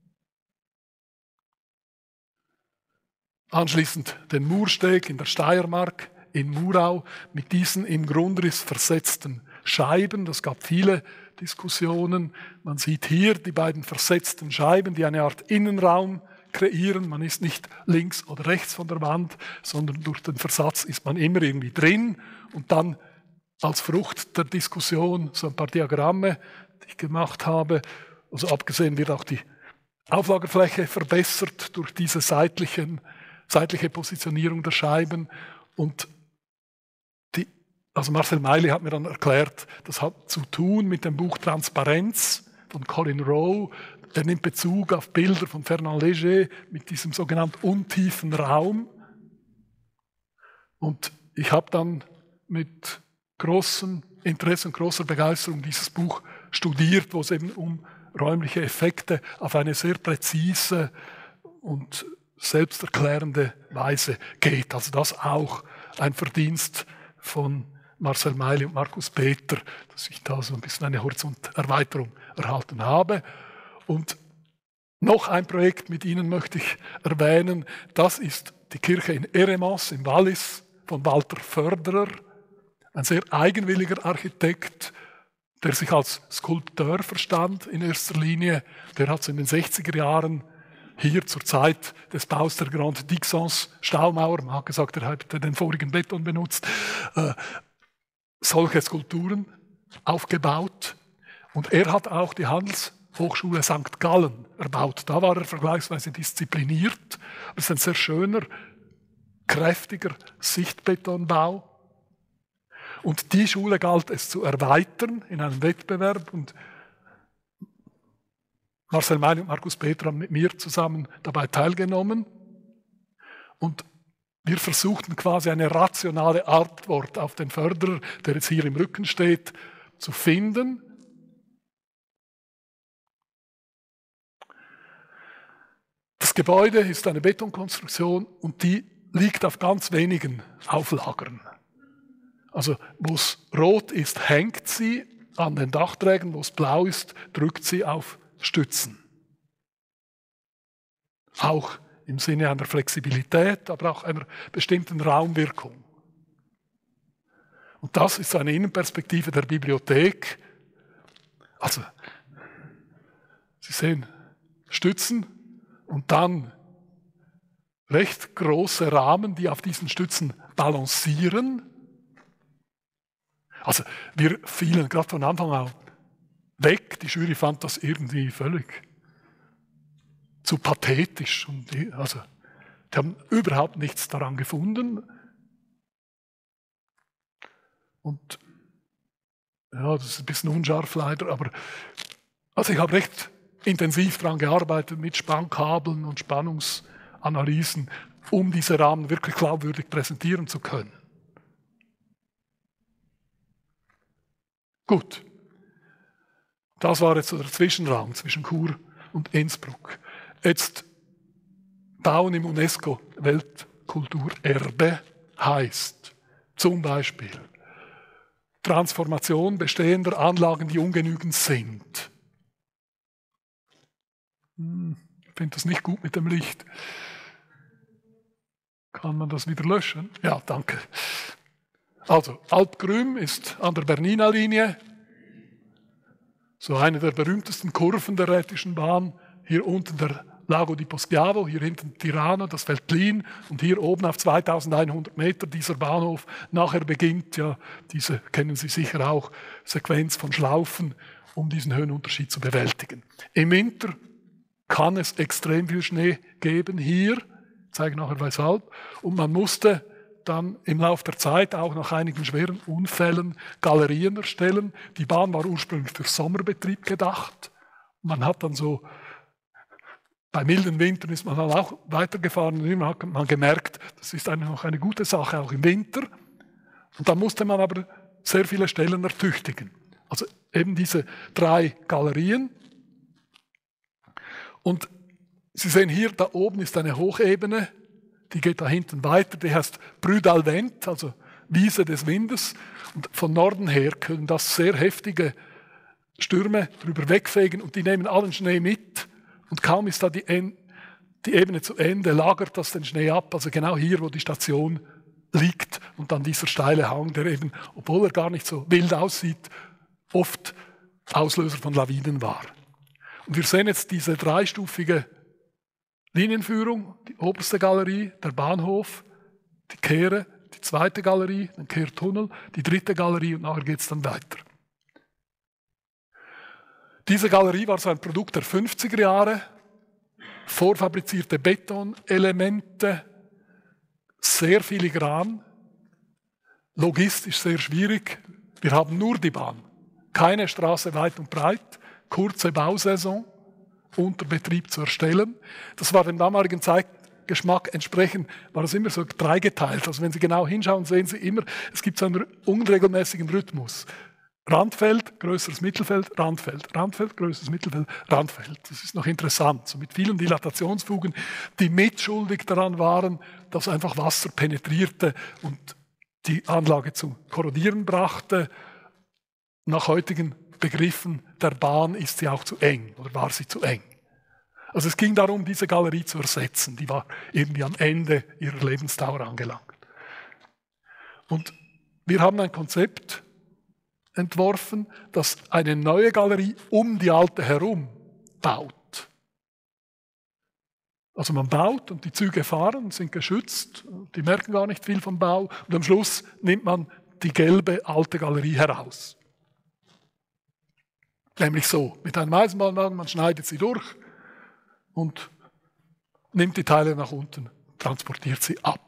Anschließend den Mursteg in der Steiermark, in Murau, mit diesen im Grundriss versetzten Scheiben. Das gab viele Diskussionen. Man sieht hier die beiden versetzten Scheiben, die eine Art Innenraum kreieren. Man ist nicht links oder rechts von der Wand, sondern durch den Versatz ist man immer irgendwie drin. Und dann als Frucht der Diskussion so ein paar Diagramme, die ich gemacht habe. Also abgesehen wird auch die Auflagerfläche verbessert durch diese seitliche Positionierung der Scheiben. Und die Also Marcel Meili hat mir dann erklärt, das hat zu tun mit dem Buch Transparenz von Colin Rowe. Er nimmt Bezug auf Bilder von Fernand Léger mit diesem sogenannten untiefen Raum. Und ich habe dann mit großem Interesse und großer Begeisterung dieses Buch studiert, wo es eben um räumliche Effekte auf eine sehr präzise und selbsterklärende Weise geht. Also das auch ein Verdienst von Marcel Meili und Markus Peter, dass ich da so ein bisschen eine Horizonterweiterung erhalten habe. Und noch ein Projekt mit Ihnen möchte ich erwähnen. Das ist die Kirche in Eremos im Wallis von Walter Förderer, ein sehr eigenwilliger Architekt, der sich als Skulpteur verstand in erster Linie. Der hat so in den 60er Jahren hier zur Zeit des Baus der Grande Dixence Staumauer, man hat gesagt, er hätte den vorigen Beton benutzt, solche Skulpturen aufgebaut. Und er hat auch die Handelshochschule St. Gallen erbaut. Da war er vergleichsweise diszipliniert. Das ist ein sehr schöner, kräftiger Sichtbetonbau. Und die Schule galt es zu erweitern in einem Wettbewerb. Und Marcel Meili und Markus Peter haben mit mir zusammen dabei teilgenommen. Und wir versuchten quasi eine rationale Antwort auf den Förderer, der jetzt hier im Rücken steht, zu finden. Das Gebäude ist eine Betonkonstruktion und die liegt auf ganz wenigen Auflagern. Also wo es rot ist, hängt sie an den Dachträgern, wo es blau ist, drückt sie auf Stützen. Auch im Sinne einer Flexibilität, aber auch einer bestimmten Raumwirkung. Und das ist eine Innenperspektive der Bibliothek. Also, Sie sehen Stützen und dann recht große Rahmen, die auf diesen Stützen balancieren. Also wir fielen gerade von Anfang an weg. Die Jury fand das irgendwie völlig zu pathetisch. Und die haben überhaupt nichts daran gefunden. Und ja, das ist ein bisschen unscharf leider, aber also ich habe recht intensiv daran gearbeitet mit Spannkabeln und Spannungsanalysen, um diese Rahmen wirklich glaubwürdig präsentieren zu können. Gut, das war jetzt so der Zwischenraum zwischen Chur und Innsbruck. Jetzt Bauen im UNESCO-Weltkulturerbe heißt zum Beispiel Transformation bestehender Anlagen, die ungenügend sind. Ich finde das nicht gut mit dem Licht. Kann man das wieder löschen? Ja, danke. Also, Alpgrüm ist an der Bernina Linie, so eine der berühmtesten Kurven der Rhätischen Bahn. Hier unten der Lago di Poschiavo, hier hinten Tirano, das Veltlin und hier oben auf 2100 Meter dieser Bahnhof. Nachher beginnt ja diese, kennen Sie sicher auch, Sequenz von Schlaufen, um diesen Höhenunterschied zu bewältigen. Im Winter kann es extrem viel Schnee geben hier, ich zeige nachher weshalb, und man musste dann im Laufe der Zeit auch nach einigen schweren Unfällen Galerien erstellen. Die Bahn war ursprünglich für Sommerbetrieb gedacht. Man hat dann so, bei milden Wintern ist man dann auch weitergefahren und immer hat man gemerkt, das ist eigentlich noch eine gute Sache, auch im Winter. Und dann musste man aber sehr viele Stellen ertüchtigen. Also eben diese 3 Galerien. Und Sie sehen hier, da oben ist eine Hochebene, die geht da hinten weiter, die heißt Bru dal Vent, also Wiese des Windes. Und von Norden her können das sehr heftige Stürme drüber wegfegen und die nehmen allen Schnee mit. Und kaum ist da die Ebene zu Ende, lagert das den Schnee ab, also genau hier, wo die Station liegt. Und dann dieser steile Hang, der eben, obwohl er gar nicht so wild aussieht, oft Auslöser von Lawinen war. Und wir sehen jetzt diese dreistufige Linienführung, die oberste Galerie, der Bahnhof, die Kehre, die zweite Galerie, den Kehrtunnel, die dritte Galerie und nachher geht es dann weiter. Diese Galerie war so ein Produkt der 50er Jahre, vorfabrizierte Betonelemente, sehr filigran, logistisch sehr schwierig. Wir haben nur die Bahn, keine Straße weit und breit, kurze Bausaison, unter Betrieb zu erstellen. Das war dem damaligen Zeitgeschmack entsprechend, war es immer so dreigeteilt. Also wenn Sie genau hinschauen, sehen Sie immer, es gibt so einen unregelmäßigen Rhythmus. Randfeld, größeres Mittelfeld, Randfeld, Randfeld, größeres Mittelfeld, Randfeld. Das ist noch interessant, so mit vielen Dilatationsfugen, die mitschuldig daran waren, dass einfach Wasser penetrierte und die Anlage zum Korrodieren brachte. Nach heutigen Begriffen der Bahn ist sie auch zu eng oder war sie zu eng. Also es ging darum, diese Galerie zu ersetzen. Die war irgendwie am Ende ihrer Lebensdauer angelangt. Und wir haben ein Konzept entworfen, das eine neue Galerie um die alte herum baut. Also man baut und die Züge fahren, sind geschützt, die merken gar nicht viel vom Bau und am Schluss nimmt man die gelbe alte Galerie heraus. Nämlich so, mit einem Eisenbahnwagen, man schneidet sie durch und nimmt die Teile nach unten, transportiert sie ab.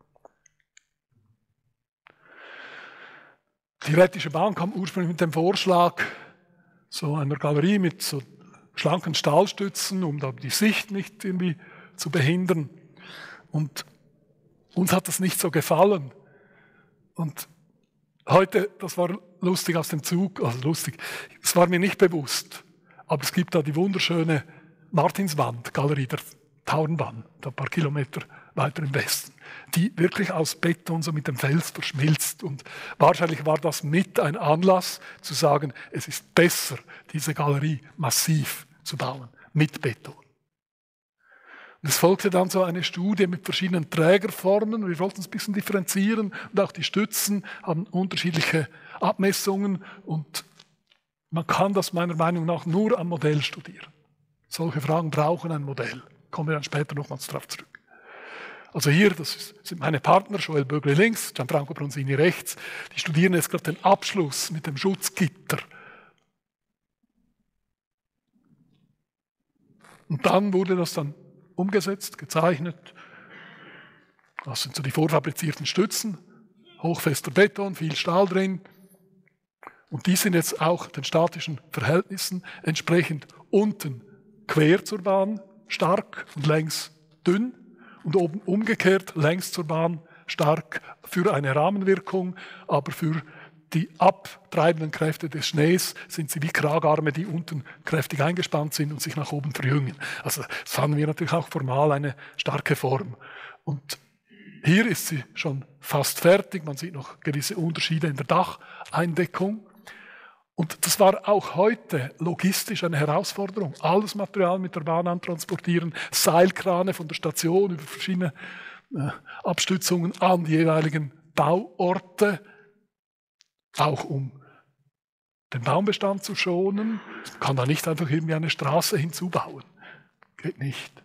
Die Rätische Bahn kam ursprünglich mit dem Vorschlag so einer Galerie mit so schlanken Stahlstützen, um da die Sicht nicht irgendwie zu behindern. Und uns hat das nicht so gefallen. Und heute, das war lustig aus dem Zug, also lustig, es war mir nicht bewusst, aber es gibt da die wunderschöne Martinswand-Galerie der Tauernbahn, da ein paar Kilometer weiter im Westen, die wirklich aus Beton so mit dem Fels verschmilzt. Und wahrscheinlich war das mit ein Anlass zu sagen, es ist besser, diese Galerie massiv zu bauen, mit Beton. Und es folgte dann so eine Studie mit verschiedenen Trägerformen. Wir wollten es ein bisschen differenzieren und auch die Stützen haben unterschiedliche Abmessungen und man kann das meiner Meinung nach nur am Modell studieren. Solche Fragen brauchen ein Modell. Kommen wir dann später nochmals darauf zurück. Also hier, das sind meine Partner, Joel Bögli links, Gianfranco Bronzini rechts. Die studieren jetzt gerade den Abschluss mit dem Schutzgitter. Und dann wurde das dann umgesetzt, gezeichnet. Das sind so die vorfabrizierten Stützen, hochfester Beton, viel Stahl drin. Und die sind jetzt auch den statischen Verhältnissen entsprechend unten quer zur Bahn, stark und längs dünn. Und oben umgekehrt, längs zur Bahn, stark für eine Rahmenwirkung, aber für die abtreibenden Kräfte des Schnees sind sie wie Kragarme, die unten kräftig eingespannt sind und sich nach oben verjüngen. Also das fanden wir natürlich auch formal eine starke Form. Und hier ist sie schon fast fertig, man sieht noch gewisse Unterschiede in der Dacheindeckung. Und das war auch heute logistisch eine Herausforderung. Alles Material mit der Bahn antransportieren, Seilkrane von der Station über verschiedene Abstützungen an die jeweiligen Bauorte, auch um den Baumbestand zu schonen. Man kann da nicht einfach irgendwie eine Straße hinzubauen. Geht nicht.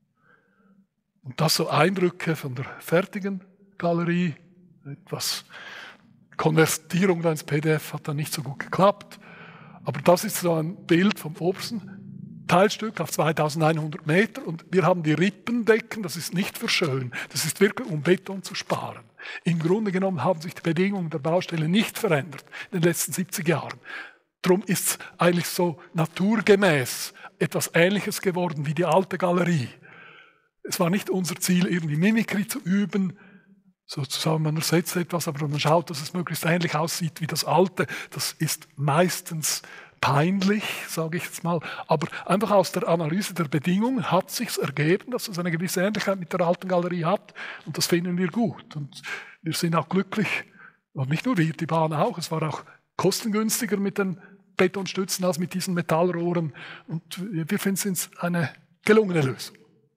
Und das so Eindrücke von der fertigen Galerie, etwas Konvertierung ins PDF hat dann nicht so gut geklappt. Aber das ist so ein Bild vom obersten Teilstück auf 2100 Meter. Und wir haben die Rippendecken, das ist nicht für schön. Das ist wirklich, um Beton zu sparen. Im Grunde genommen haben sich die Bedingungen der Baustelle nicht verändert in den letzten 70 Jahren. Darum ist es eigentlich so naturgemäß etwas Ähnliches geworden wie die alte Galerie. Es war nicht unser Ziel, irgendwie Mimikry zu üben, sozusagen, man ersetzt etwas, aber man schaut, dass es möglichst ähnlich aussieht wie das Alte. Das ist meistens peinlich, sage ich jetzt mal. Aber einfach aus der Analyse der Bedingungen hat sich ergeben, dass es eine gewisse Ähnlichkeit mit der alten Galerie hat. Und das finden wir gut. Und wir sind auch glücklich, und nicht nur wir, die Bahn auch. Es war auch kostengünstiger mit den Betonstützen als mit diesen Metallrohren. Und wir finden es eine gelungene Lösung.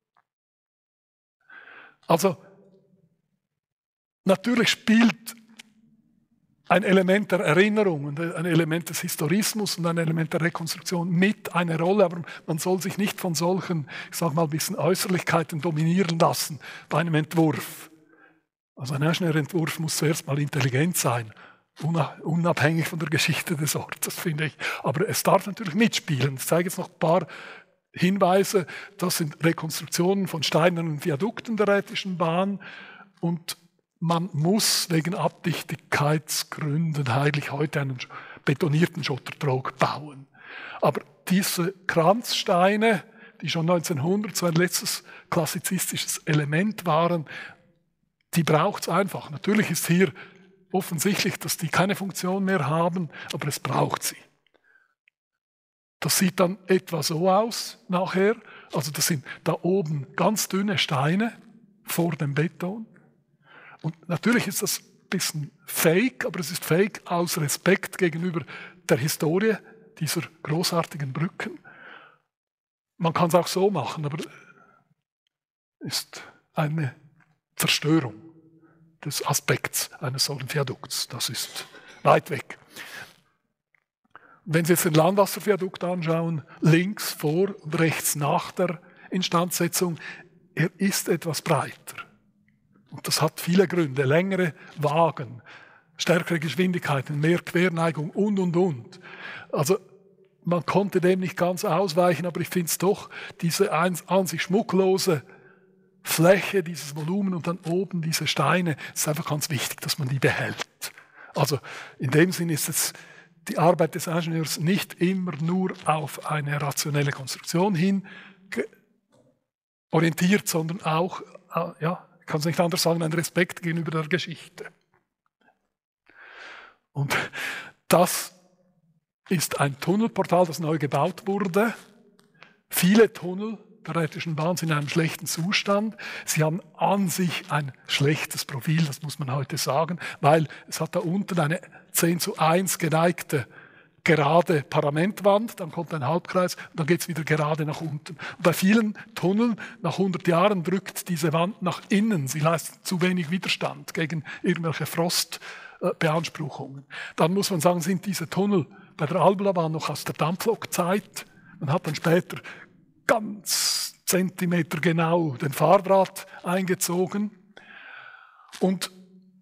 Also, natürlich spielt ein Element der Erinnerung und ein Element des Historismus und ein Element der Rekonstruktion mit eine Rolle, aber man soll sich nicht von solchen, ich sage mal, ein bisschen Äußerlichkeiten dominieren lassen bei einem Entwurf. Also ein Ingenieursentwurf muss zuerst mal intelligent sein, unabhängig von der Geschichte des Ortes, finde ich. Aber es darf natürlich mitspielen. Ich zeige jetzt noch ein paar Hinweise. Das sind Rekonstruktionen von steinernen Viadukten der Rätischen Bahn und man muss wegen Abdichtigkeitsgründen eigentlich heute einen betonierten Schottertrog bauen. Aber diese Kranzsteine, die schon 1900 so ein letztes klassizistisches Element waren, die braucht es einfach. Natürlich ist hier offensichtlich, dass die keine Funktion mehr haben, aber es braucht sie. Das sieht dann etwa so aus nachher. Also das sind da oben ganz dünne Steine vor dem Beton. Und natürlich ist das ein bisschen fake, aber es ist fake aus Respekt gegenüber der Historie dieser großartigen Brücken. Man kann es auch so machen, aber ist eine Zerstörung des Aspekts eines solchen Viadukts. Das ist weit weg. Wenn Sie jetzt den Landwasserviadukt anschauen, links vor und rechts nach der Instandsetzung, er ist etwas breiter. Und das hat viele Gründe. Längere Wagen, stärkere Geschwindigkeiten, mehr Querneigung und. Also man konnte dem nicht ganz ausweichen, aber ich finde es doch, diese an sich schmucklose Fläche, dieses Volumen und dann oben diese Steine, ist einfach ganz wichtig, dass man die behält. Also in dem Sinn ist es die Arbeit des Ingenieurs nicht immer nur auf eine rationelle Konstruktion hin orientiert, sondern auch, ja, ich kann es nicht anders sagen, ein Respekt gegenüber der Geschichte. Und das ist ein Tunnelportal, das neu gebaut wurde. Viele Tunnel der Rhätischen Bahn sind in einem schlechten Zustand. Sie haben an sich ein schlechtes Profil, das muss man heute sagen, weil es hat da unten eine 10:1 geneigte gerade Paramentwand, dann kommt ein Halbkreis und dann geht es wieder gerade nach unten. Und bei vielen Tunneln nach 100 Jahren drückt diese Wand nach innen. Sie leistet zu wenig Widerstand gegen irgendwelche Frostbeanspruchungen. Dann muss man sagen, sind diese Tunnel bei der Albulabahn noch aus der Dampflokzeit. Man hat dann später ganz Zentimeter genau den Fahrdraht eingezogen. Und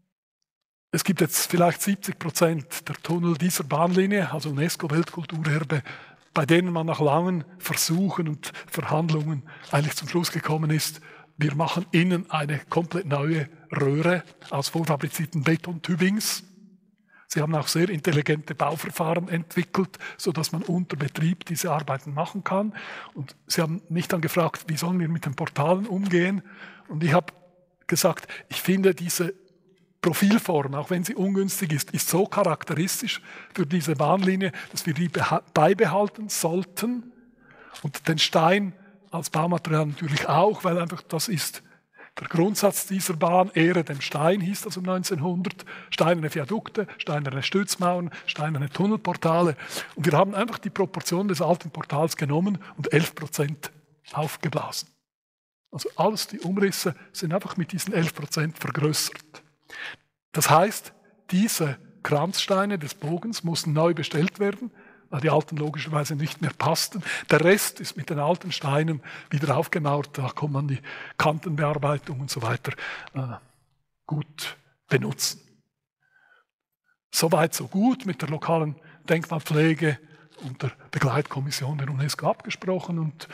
es gibt jetzt vielleicht 70% der Tunnel dieser Bahnlinie, also UNESCO-Weltkulturerbe, bei denen man nach langen Versuchen und Verhandlungen eigentlich zum Schluss gekommen ist, wir machen innen eine komplett neue Röhre aus vorfabrizierten Betontübings. Sie haben auch sehr intelligente Bauverfahren entwickelt, sodass man unter Betrieb diese Arbeiten machen kann. Und Sie haben mich dann gefragt, wie sollen wir mit den Portalen umgehen? Und ich habe gesagt, ich finde diese Profilform, auch wenn sie ungünstig ist so charakteristisch für diese Bahnlinie, dass wir die beibehalten sollten. Und den Stein als Baumaterial natürlich auch, weil einfach das ist der Grundsatz dieser Bahn, Ehre dem Stein, hieß das um 1900. Steinerne Viadukte, steinerne Stützmauern, steinerne Tunnelportale. Und wir haben einfach die Proportion des alten Portals genommen und 11% aufgeblasen. Also alles, die Umrisse sind einfach mit diesen 11% vergrößert. Das heißt, diese Kranzsteine des Bogens mussten neu bestellt werden, weil die alten logischerweise nicht mehr passten. Der Rest ist mit den alten Steinen wieder aufgemauert, da kann man die Kantenbearbeitung und so weiter gut benutzen. Soweit so gut, mit der lokalen Denkmalpflege und der Begleitkommission der UNESCO abgesprochen und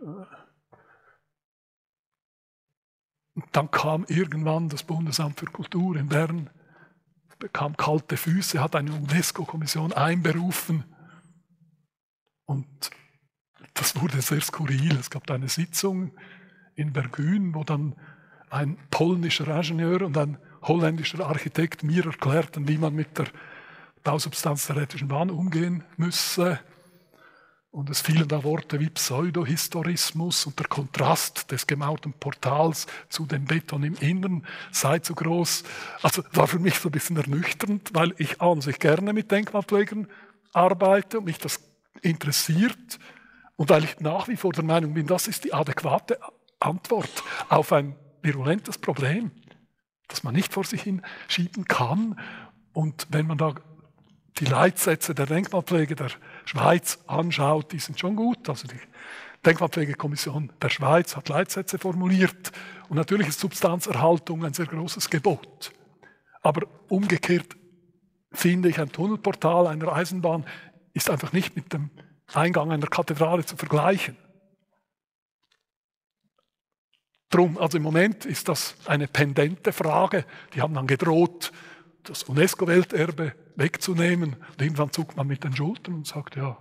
dann kam irgendwann das Bundesamt für Kultur in Bern, bekam kalte Füße, hat eine UNESCO-Kommission einberufen und das wurde sehr skurril. Es gab eine Sitzung in Bergün, wo dann ein polnischer Ingenieur und ein holländischer Architekt mir erklärten, wie man mit der Bausubstanz der Rhätischen Bahn umgehen müsse. Und es fielen da Worte wie Pseudohistorismus und der Kontrast des gemauerten Portals zu dem Beton im Innern sei zu groß. Also war für mich so ein bisschen ernüchternd, weil ich an sich gerne mit Denkmalpflegern arbeite und mich das interessiert und weil ich nach wie vor der Meinung bin, das ist die adäquate Antwort auf ein virulentes Problem, das man nicht vor sich hinschieben kann. Und wenn man da die Leitsätze der Denkmalpflege der Schweiz anschaut, die sind schon gut. Also die Denkmalpflegekommission der Schweiz hat Leitsätze formuliert. Und natürlich ist Substanzerhaltung ein sehr großes Gebot. Aber umgekehrt finde ich, ein Tunnelportal einer Eisenbahn ist einfach nicht mit dem Eingang einer Kathedrale zu vergleichen. Drum, also im Moment ist das eine pendente Frage. Die haben dann gedroht, das UNESCO-Welterbe wegzunehmen. Und irgendwann zuckt man mit den Schultern und sagt, ja,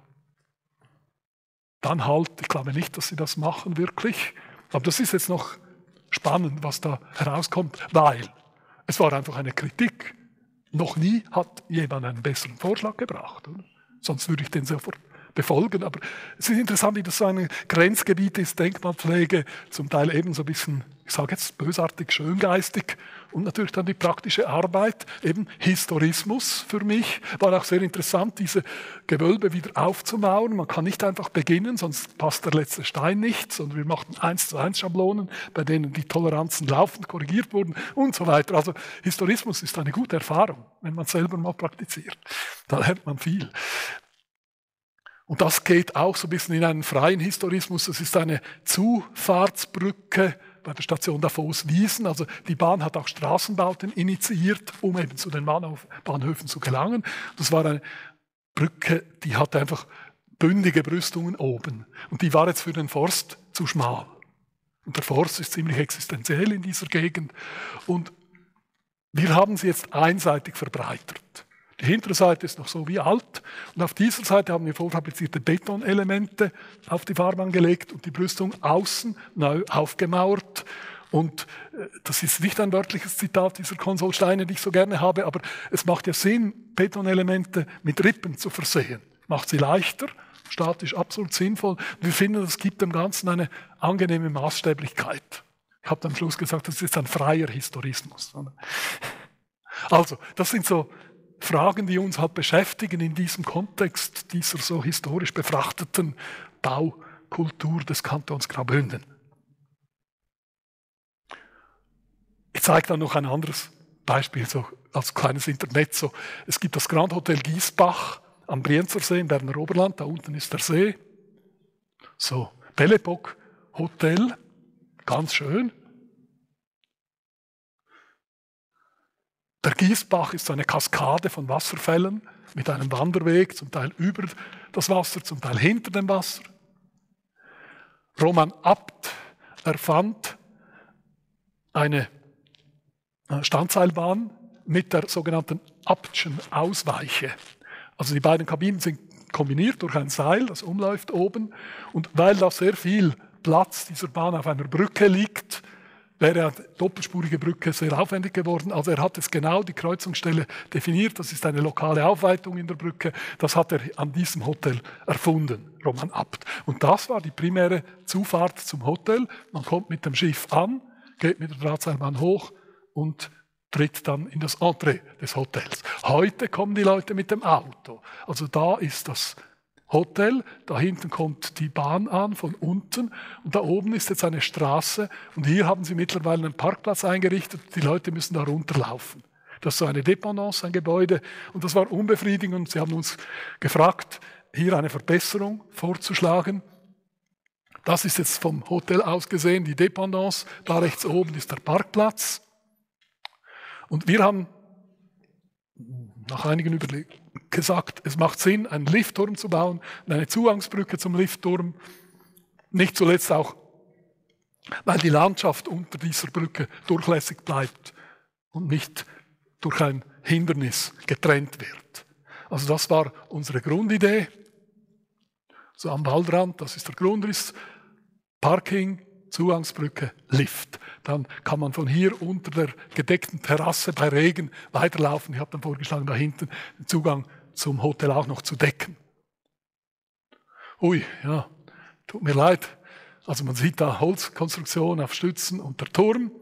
dann halt, ich glaube nicht, dass sie das machen wirklich. Aber das ist jetzt noch spannend, was da herauskommt, weil es war einfach eine Kritik. Noch nie hat jemand einen besseren Vorschlag gebracht. Oder? Sonst würde ich den sofort befolgen. Aber es ist interessant, wie das so ein Grenzgebiet ist, Denkmalpflege, zum Teil eben so ein bisschen, ich sage jetzt bösartig, schöngeistig und natürlich dann die praktische Arbeit, eben Historismus für mich, war auch sehr interessant, diese Gewölbe wieder aufzumauern. Man kann nicht einfach beginnen, sonst passt der letzte Stein nicht, sondern wir machten 1:1 Schablonen, bei denen die Toleranzen laufend korrigiert wurden und so weiter. Also Historismus ist eine gute Erfahrung, wenn man es selber mal praktiziert. Da lernt man viel. Und das geht auch so ein bisschen in einen freien Historismus. Das ist eine Zufahrtsbrücke bei der Station Davos-Wiesen. Also die Bahn hat auch Straßenbauten initiiert, um eben zu den Bahnhöfen zu gelangen. Das war eine Brücke, die hatte einfach bündige Brüstungen oben. Und die war jetzt für den Forst zu schmal. Und der Forst ist ziemlich existenziell in dieser Gegend. Und wir haben sie jetzt einseitig verbreitert. Die hintere Seite ist noch so wie alt und auf dieser Seite haben wir vorfabrizierte Betonelemente auf die Fahrbahn gelegt und die Brüstung außen neu aufgemauert. Und das ist nicht ein wörtliches Zitat dieser Konsolsteine, die ich so gerne habe, aber es macht ja Sinn, Betonelemente mit Rippen zu versehen. Macht sie leichter, statisch absolut sinnvoll. Und wir finden, das gibt dem Ganzen eine angenehme Maßstäblichkeit. Ich habe am Schluss gesagt, das ist ein freier Historismus. Also, das sind so Fragen, die uns halt beschäftigen in diesem Kontext dieser so historisch befrachteten Baukultur des Kantons Graubünden. Ich zeige dann noch ein anderes Beispiel, so als kleines Intermezzo. Es gibt das Grand Hotel Giesbach am Brienzersee im Berner Oberland, da unten ist der See. So, Belle Époque Hotel, ganz schön. Der Giesbach ist eine Kaskade von Wasserfällen mit einem Wanderweg, zum Teil über das Wasser, zum Teil hinter dem Wasser. Roman Abt erfand eine Standseilbahn mit der sogenannten Abtschen Ausweiche. Also die beiden Kabinen sind kombiniert durch ein Seil, das umläuft oben. Und weil da sehr viel Platz dieser Bahn auf einer Brücke liegt, wäre eine doppelspurige Brücke sehr aufwendig geworden. Also er hat es genau die Kreuzungsstelle definiert. Das ist eine lokale Aufweitung in der Brücke. Das hat er an diesem Hotel erfunden, Roman Abt. Und das war die primäre Zufahrt zum Hotel. Man kommt mit dem Schiff an, geht mit der Drahtseilbahn hoch und tritt dann in das Entree des Hotels. Heute kommen die Leute mit dem Auto. Also da ist das Hotel, da hinten kommt die Bahn an von unten und da oben ist jetzt eine Straße und hier haben sie mittlerweile einen Parkplatz eingerichtet, die Leute müssen da runterlaufen. Das ist so eine Dependance, ein Gebäude und das war unbefriedigend und sie haben uns gefragt, hier eine Verbesserung vorzuschlagen. Das ist jetzt vom Hotel aus gesehen die Dependance, da rechts oben ist der Parkplatz und wir haben nach einigen Überlegungen gesagt, es macht Sinn, einen Liftturm zu bauen und eine Zugangsbrücke zum Liftturm. Nicht zuletzt auch, weil die Landschaft unter dieser Brücke durchlässig bleibt und nicht durch ein Hindernis getrennt wird. Also das war unsere Grundidee. So am Waldrand, das ist der Grundriss, Parking, Zugangsbrücke, Lift. Dann kann man von hier unter der gedeckten Terrasse bei Regen weiterlaufen. Ich habe dann vorgeschlagen, da hinten den Zugang zum Hotel auch noch zu decken. Ui, ja, tut mir leid. Also man sieht da Holzkonstruktion auf Stützen und der Turm.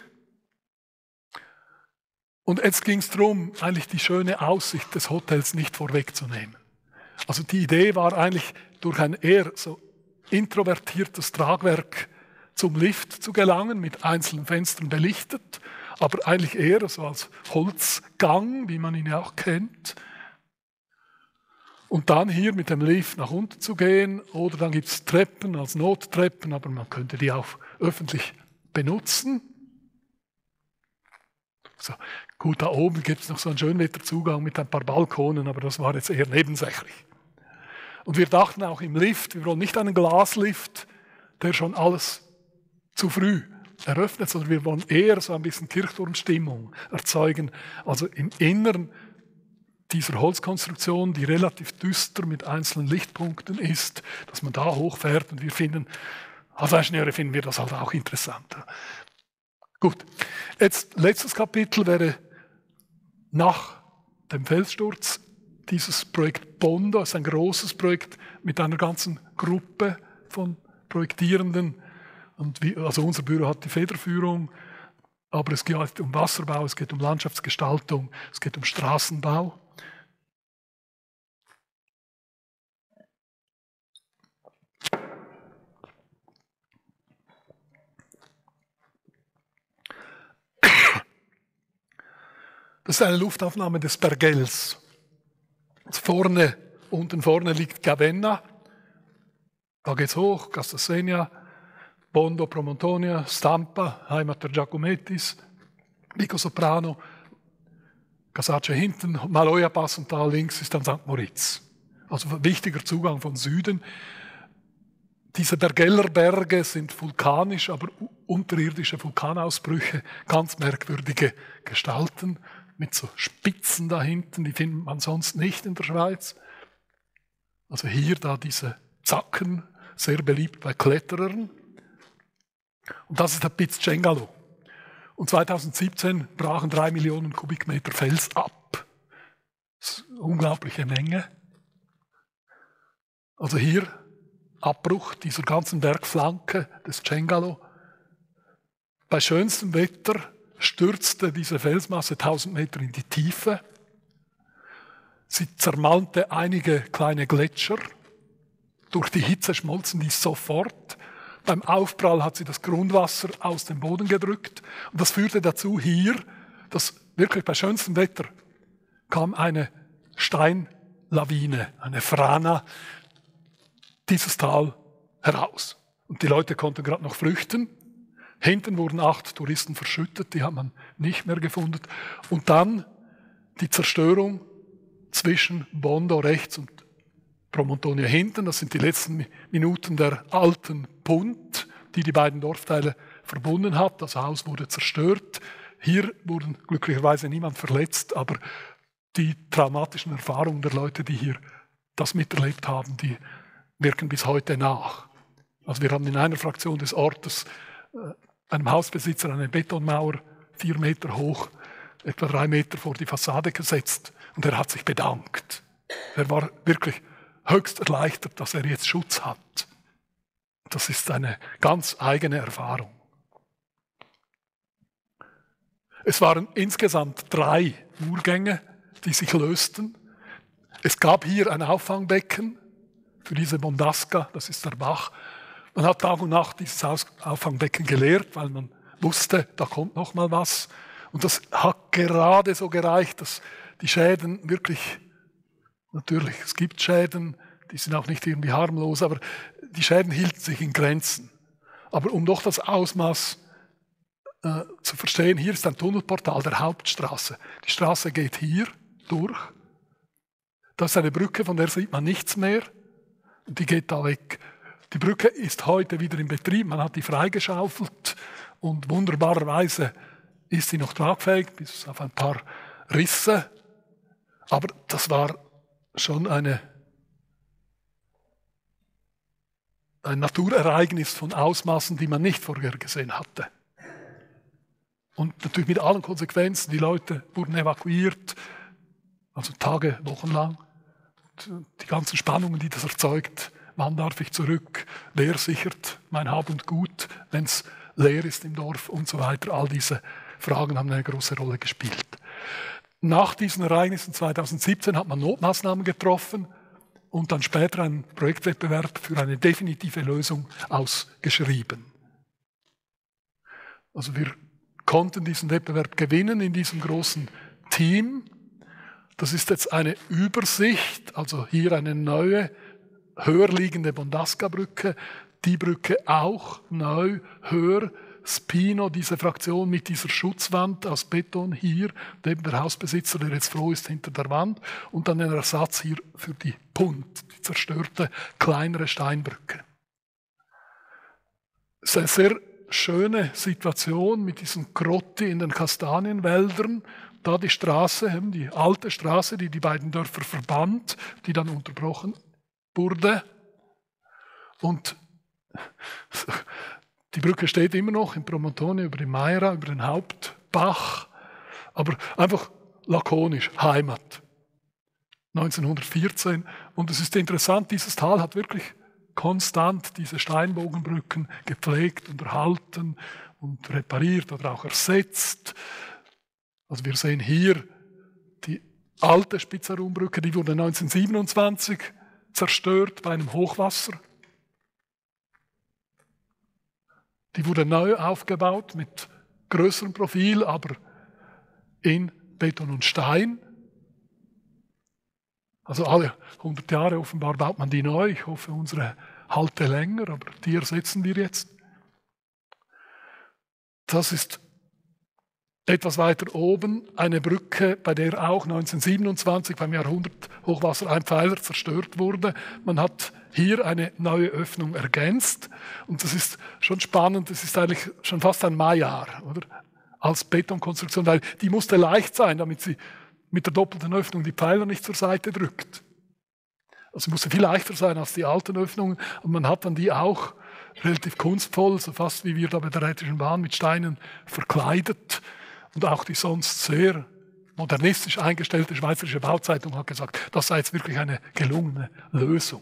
Und jetzt ging es darum, eigentlich die schöne Aussicht des Hotels nicht vorwegzunehmen. Also die Idee war eigentlich, durch ein eher so introvertiertes Tragwerk zum Lift zu gelangen, mit einzelnen Fenstern belichtet, aber eigentlich eher so als Holzgang, wie man ihn ja auch kennt. Und dann hier mit dem Lift nach unten zu gehen, oder dann gibt es Treppen als Nottreppen, aber man könnte die auch öffentlich benutzen. So, gut, da oben gibt es noch so einen Schönwetterzugang mit ein paar Balkonen, aber das war jetzt eher nebensächlich. Und wir dachten auch im Lift, wir wollen nicht einen Glaslift, der schon alles zu früh eröffnet, sondern wir wollen eher so ein bisschen Kirchturmstimmung erzeugen. Also im Inneren dieser Holzkonstruktion, die relativ düster mit einzelnen Lichtpunkten ist, dass man da hochfährt und wir finden, als Ingenieure finden wir das halt auch interessant. Gut, jetzt letztes Kapitel wäre nach dem Felssturz dieses Projekt Bondo. Das ist ein großes Projekt mit einer ganzen Gruppe von Projektierenden. Und also unser Büro hat die Federführung, aber es geht um Wasserbau, es geht um Landschaftsgestaltung, es geht um Straßenbau. Das ist eine Luftaufnahme des Berghells. Unten vorne liegt Gavenna. Da geht es hoch, Castasegna, Bondo, Promontonia, Stampa, Heimat der Giacomettis, Vico Soprano, Casaccia hinten, Maloja Pass und da links ist dann St. Moritz. Also wichtiger Zugang von Süden. Diese Bergeller Berge sind vulkanisch, aber unterirdische Vulkanausbrüche, ganz merkwürdige Gestalten mit so Spitzen da hinten, die findet man sonst nicht in der Schweiz. Also hier da diese Zacken, sehr beliebt bei Kletterern. Und das ist der Piz Cengalo. Und 2017 brachen 3 Millionen Kubikmeter Fels ab. Das ist eine unglaubliche Menge. Also hier Abbruch dieser ganzen Bergflanke des Cengalo. Bei schönstem Wetter stürzte diese Felsmasse 1000 Meter in die Tiefe. Sie zermalmte einige kleine Gletscher. Durch die Hitze schmolzen die sofort. Beim Aufprall hat sie das Grundwasser aus dem Boden gedrückt. Und das führte dazu hier, dass wirklich bei schönstem Wetter kam eine Steinlawine, eine Frana, dieses Tal heraus. Und die Leute konnten gerade noch flüchten. Hinten wurden 8 Touristen verschüttet, die hat man nicht mehr gefunden. Und dann die Zerstörung zwischen Bondo rechts und Promontonia hinten. Das sind die letzten Minuten der alten Punt, die die beiden Dorfteile verbunden hat. Das Haus wurde zerstört. Hier wurden glücklicherweise niemand verletzt, aber die traumatischen Erfahrungen der Leute, die hier das miterlebt haben, die wirken bis heute nach. Also wir haben in einer Fraktion des Ortes einem Hausbesitzer eine Betonmauer 4 Meter hoch, etwa 3 Meter vor die Fassade gesetzt und er hat sich bedankt. Er war wirklich höchst erleichtert, dass er jetzt Schutz hat. Das ist eine ganz eigene Erfahrung. Es waren insgesamt 3 Murgänge, die sich lösten. Es gab hier ein Auffangbecken für diese Bondasca, das ist der Bach. Man hat Tag und Nacht dieses Auffangbecken geleert, weil man wusste, da kommt noch mal was. Und das hat gerade so gereicht, dass die Schäden wirklich, natürlich, es gibt Schäden, die sind auch nicht irgendwie harmlos, aber die Schäden hielten sich in Grenzen. Aber um doch das Ausmaß zu verstehen, hier ist ein Tunnelportal der Hauptstraße. Die Straße geht hier durch. Das ist eine Brücke, von der sieht man nichts mehr. Und die geht da weg. Die Brücke ist heute wieder in Betrieb, man hat die freigeschaufelt und wunderbarerweise ist sie noch tragfähig, bis auf ein paar Risse. Aber das war schon ein Naturereignis von Ausmaßen, die man nicht vorher gesehen hatte. Und natürlich mit allen Konsequenzen, die Leute wurden evakuiert, also Tage, Wochen lang. Und die ganzen Spannungen, die das erzeugt, wann darf ich zurück, wer sichert mein Hab und Gut, wenn es leer ist im Dorf und so weiter. All diese Fragen haben eine große Rolle gespielt. Nach diesen Ereignissen 2017 hat man Notmaßnahmen getroffen und dann später einen Projektwettbewerb für eine definitive Lösung ausgeschrieben. Also wir konnten diesen Wettbewerb gewinnen in diesem großen Team. Das ist jetzt eine Übersicht, also hier eine neue, höher liegende Bondasca-Brücke, die Brücke auch neu, höher, Spino, diese Fraktion mit dieser Schutzwand aus Beton hier, neben der Hausbesitzer, der jetzt froh ist hinter der Wand, und dann ein Ersatz hier für die Punt, die zerstörte kleinere Steinbrücke. Es ist eine sehr schöne Situation mit diesen Grotti in den Kastanienwäldern. Da die Straße, die alte Straße, die die beiden Dörfer verband, die dann unterbrochen wurde. Und die Brücke steht immer noch in Promontone über die Maira, über den Hauptbach, aber einfach lakonisch, Heimat. 1914. Und es ist interessant, dieses Tal hat wirklich konstant diese Steinbogenbrücken gepflegt und erhalten und repariert oder auch ersetzt. Also wir sehen hier die alte Spitzerownbrücke, die wurde 1927 zerstört bei einem Hochwasser. Die wurde neu aufgebaut mit größerem Profil, aber in Beton und Stein. Also alle 100 Jahre offenbar baut man die neu. Ich hoffe, unsere halte länger, aber die ersetzen wir jetzt. Das ist etwas weiter oben eine Brücke, bei der auch 1927 beim Jahrhunderthochwasser ein Pfeiler zerstört wurde. Man hat hier eine neue Öffnung ergänzt und das ist schon spannend. Das ist eigentlich schon fast ein Maiar, oder? Als Betonkonstruktion, weil die musste leicht sein, damit sie mit der doppelten Öffnung die Pfeiler nicht zur Seite drückt. Also musste viel leichter sein als die alten Öffnungen und man hat dann die auch relativ kunstvoll, so fast wie wir da bei der Rhätischen Bahn mit Steinen verkleidet. Und auch die sonst sehr modernistisch eingestellte Schweizerische Bauzeitung hat gesagt, das sei jetzt wirklich eine gelungene Lösung.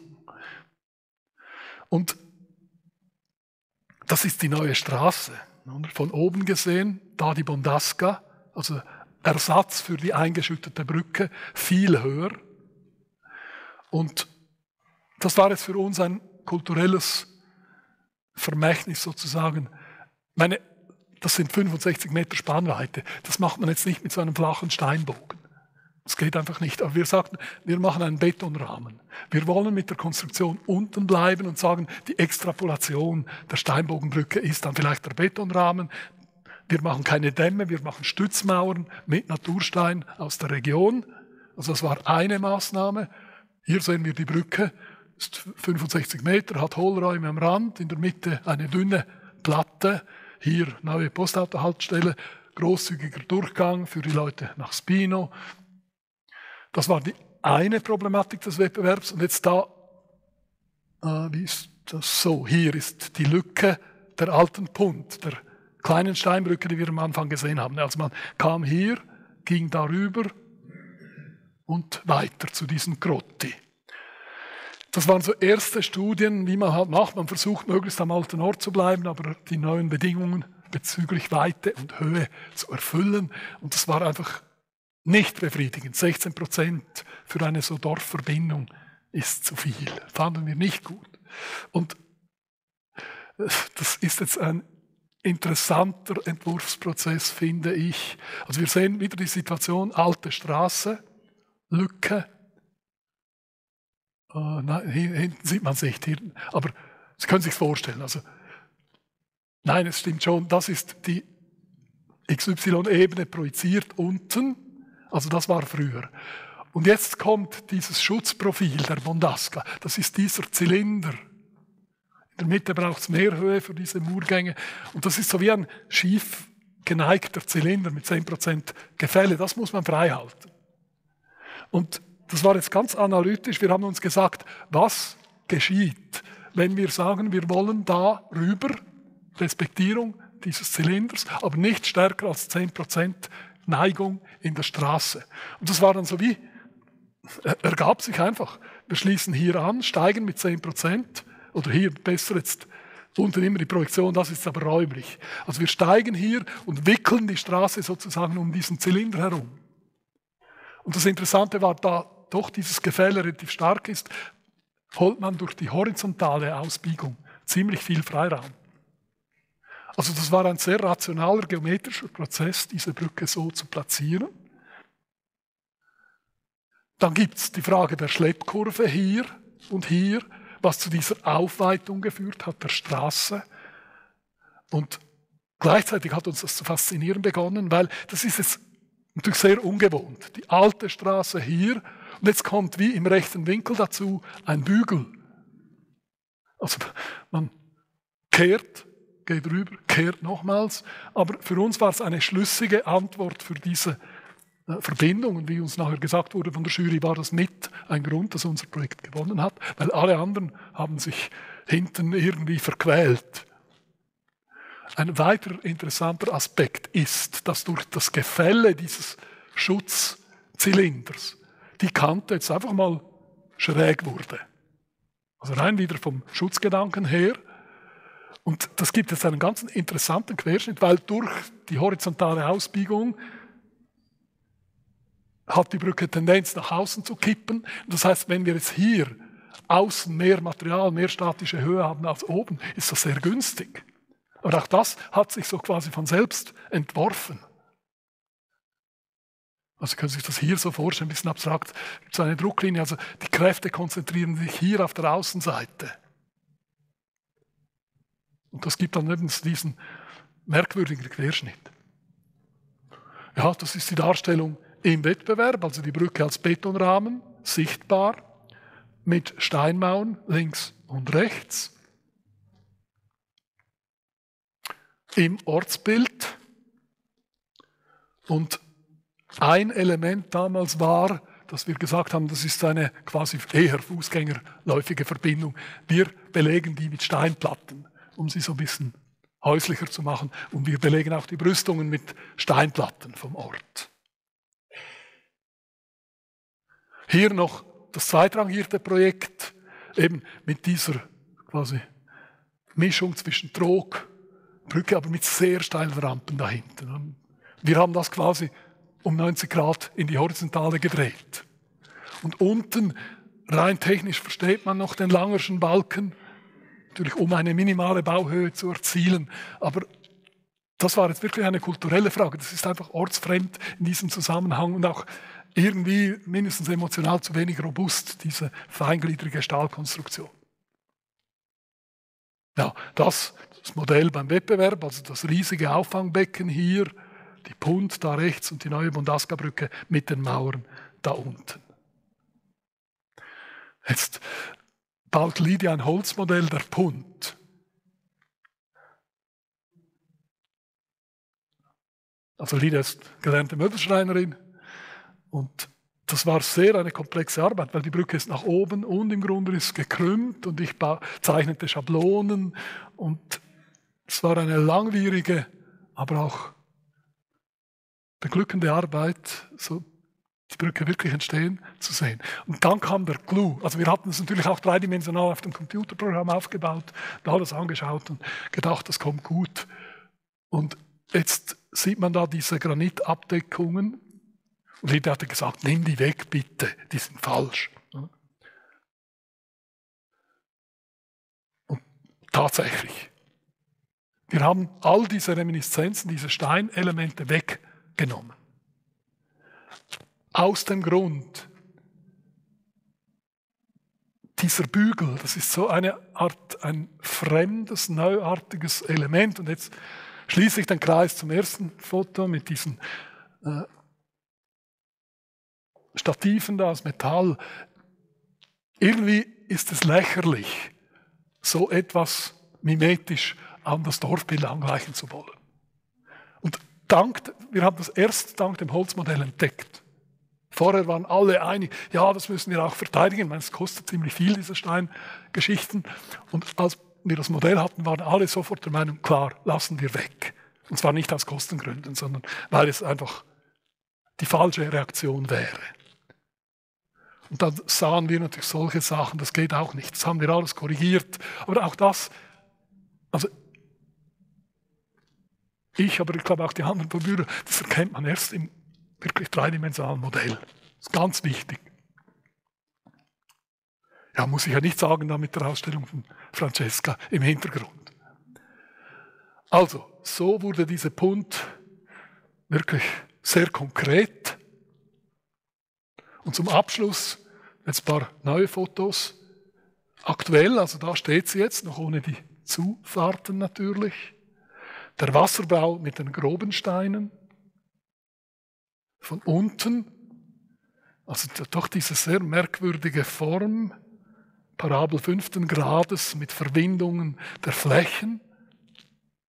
Und das ist die neue Straße. Von oben gesehen, da die Bondasca, also Ersatz für die eingeschüttete Brücke, viel höher. Und das war jetzt für uns ein kulturelles Vermächtnis sozusagen. Das sind 65 Meter Spannweite. Das macht man jetzt nicht mit so einem flachen Steinbogen. Das geht einfach nicht. Aber wir sagten, wir machen einen Betonrahmen. Wir wollen mit der Konstruktion unten bleiben und sagen, die Extrapolation der Steinbogenbrücke ist dann vielleicht der Betonrahmen. Wir machen keine Dämme, wir machen Stützmauern mit Naturstein aus der Region. Also das war eine Maßnahme. Hier sehen wir die Brücke, ist 65 Meter, hat Hohlräume am Rand, in der Mitte eine dünne Platte. Hier neue Postautohaltestelle, großzügiger Durchgang für die Leute nach Spino. Das war die eine Problematik des Wettbewerbs. Und jetzt da, wie ist das so? Hier ist die Lücke der alten Punt, der kleinen Steinbrücke, die wir am Anfang gesehen haben. Also man kam hier, ging darüber und weiter zu diesen Grotti. Das waren so erste Studien, wie man halt macht. Man versucht, möglichst am alten Ort zu bleiben, aber die neuen Bedingungen bezüglich Weite und Höhe zu erfüllen. Und das war einfach nicht befriedigend. 16% für eine so Dorfverbindung ist zu viel. Fanden wir nicht gut. Und das ist jetzt ein interessanter Entwurfsprozess, finde ich. Also wir sehen wieder die Situation, alte Straße, Lücke. Nein, hier hinten sieht man es nicht. Hier, aber Sie können sich vorstellen. Also, nein, es stimmt schon, das ist die XY-Ebene projiziert unten. Also das war früher. Und jetzt kommt dieses Schutzprofil der Bondasca. Das ist dieser Zylinder. In der Mitte braucht es mehr Höhe für diese Murgänge. Und das ist so wie ein schief geneigter Zylinder mit 10% Gefälle. Das muss man frei halten. Und das war jetzt ganz analytisch. Wir haben uns gesagt, was geschieht, wenn wir sagen, wir wollen da rüber, Respektierung dieses Zylinders, aber nicht stärker als 10% Neigung in der Straße. Und das war dann so wie, ergab sich einfach. Wir schließen hier an, steigen mit 10%, oder hier besser jetzt unten immer die Projektion, das ist aber räumlich. Also wir steigen hier und wickeln die Straße sozusagen um diesen Zylinder herum. Und das Interessante war, da doch dieses Gefälle relativ stark ist, holt man durch die horizontale Ausbiegung ziemlich viel Freiraum. Also das war ein sehr rationaler geometrischer Prozess, diese Brücke so zu platzieren. Dann gibt es die Frage der Schleppkurve hier und hier, was zu dieser Aufweitung geführt hat, der Straße. Und gleichzeitig hat uns das zu faszinieren begonnen, weil das ist jetzt natürlich sehr ungewohnt. Die alte Straße hier und jetzt kommt wie im rechten Winkel dazu ein Bügel. Also man kehrt geht rüber, kehrt nochmals. Aber für uns war es eine schlüssige Antwort für diese Verbindung. Und wie uns nachher gesagt wurde von der Jury, war das mit ein Grund, dass unser Projekt gewonnen hat, weil alle anderen haben sich hinten irgendwie verquält. Ein weiterer interessanter Aspekt ist, dass durch das Gefälle dieses Schutzzylinders die Kante jetzt einfach mal schräg wurde. Also rein wieder vom Schutzgedanken her. Und das gibt jetzt einen ganz interessanten Querschnitt, weil durch die horizontale Ausbiegung hat die Brücke Tendenz nach außen zu kippen. Das heißt, wenn wir jetzt hier außen mehr Material, mehr statische Höhe haben als oben, ist das sehr günstig. Aber auch das hat sich so quasi von selbst entworfen. Also Sie können sich das hier so vorstellen, ein bisschen abstrakt. Es gibt so eine Drucklinie, also die Kräfte konzentrieren sich hier auf der Außenseite. Und das gibt dann eben diesen merkwürdigen Querschnitt. Ja, das ist die Darstellung im Wettbewerb, also die Brücke als Betonrahmen, sichtbar, mit Steinmauern links und rechts. Im Ortsbild. Und ein Element damals war, dass wir gesagt haben, das ist eine quasi eher fußgängerläufige Verbindung. Wir belegen die mit Steinplatten, um sie so ein bisschen häuslicher zu machen. Und wir belegen auch die Brüstungen mit Steinplatten vom Ort. Hier noch das zweitrangierte Projekt, eben mit dieser quasi Mischung zwischen Trogbrücke, aber mit sehr steilen Rampen dahinten. Wir haben das quasi um 90 Grad in die Horizontale gedreht. Und unten, rein technisch, versteht man noch den Langerschen Balken, natürlich um eine minimale Bauhöhe zu erzielen. Aber das war jetzt wirklich eine kulturelle Frage. Das ist einfach ortsfremd in diesem Zusammenhang und auch irgendwie mindestens emotional zu wenig robust, diese feingliedrige Stahlkonstruktion. Ja, das Modell beim Wettbewerb, also das riesige Auffangbecken hier, die Punt da rechts und die neue Bondaska-Brücke mit den Mauern da unten. Jetzt baut Lydia ein Holzmodell der Punt. Also Lydia ist gelernte Möbelschreinerin und das war sehr eine komplexe Arbeit, weil die Brücke ist nach oben und im Grunde ist gekrümmt und ich zeichnete Schablonen und es war eine langwierige, aber auch beglückende Arbeit, so die Brücke wirklich entstehen zu sehen. Und dann kam der Clou. Also wir hatten es natürlich auch dreidimensional auf dem Computerprogramm aufgebaut, da alles angeschaut und gedacht, das kommt gut. Und jetzt sieht man da diese Granitabdeckungen. Und Lydia hatte gesagt, nimm die weg bitte, die sind falsch. Und tatsächlich, wir haben all diese Reminiszenzen, diese Steinelemente weggenommen. Aus dem Grund, dieser Bügel, das ist so eine Art, ein fremdes, neuartiges Element. Und jetzt schließe ich den Kreis zum ersten Foto mit diesen Stativen da aus Metall. Irgendwie ist es lächerlich, so etwas mimetisch an das Dorfbild angleichen zu wollen. Und wir haben das erst dank dem Holzmodell entdeckt. Vorher waren alle einig, ja, das müssen wir auch verteidigen. Ich meine, es kostet ziemlich viel, diese Steingeschichten. Und als wir das Modell hatten, waren alle sofort der Meinung, klar, lassen wir weg. Und zwar nicht aus Kostengründen, sondern weil es einfach die falsche Reaktion wäre. Und dann sahen wir natürlich solche Sachen, das geht auch nicht. Das haben wir alles korrigiert. Aber auch das, also aber ich glaube auch die anderen vom Büro, das erkennt man erst im wirklich dreidimensionalen Modell. Das ist ganz wichtig. Ja, muss ich ja nicht sagen, da mit der Ausstellung von Francesca im Hintergrund. Also, so wurde diese Punt wirklich sehr konkret. Und zum Abschluss jetzt ein paar neue Fotos. Aktuell, also da steht sie jetzt, noch ohne die Zufahrten natürlich. Der Wasserbau mit den groben Steinen. Von unten, also doch diese sehr merkwürdige Form, Parabel 5. Grades mit Verwindungen der Flächen.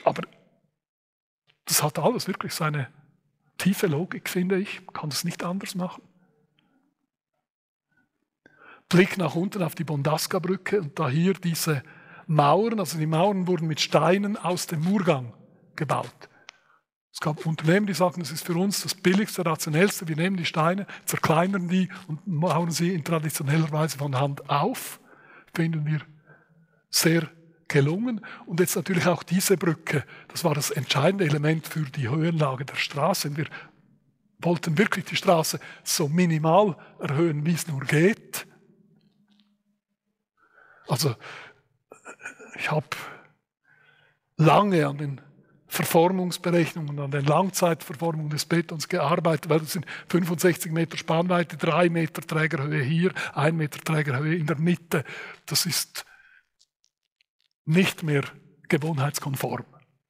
Aber das hat alles wirklich seine tiefe Logik, finde ich. Man kann das nicht anders machen. Blick nach unten auf die Bondasca-Brücke und da hier diese Mauern, also die Mauern wurden mit Steinen aus dem Murgang gebaut. Es gab Unternehmen, die sagten, das ist für uns das billigste, rationellste. Wir nehmen die Steine, zerkleinern die und bauen sie in traditioneller Weise von Hand auf. Finden wir sehr gelungen. Und jetzt natürlich auch diese Brücke. Das war das entscheidende Element für die Höhenlage der Straße. Wir wollten wirklich die Straße so minimal erhöhen, wie es nur geht. Also ich habe lange an den Verformungsberechnungen, an den Langzeitverformungen des Betons gearbeitet, weil das sind 65 Meter Spannweite, 3 Meter Trägerhöhe hier, 1 Meter Trägerhöhe in der Mitte. Das ist nicht mehr gewohnheitskonform.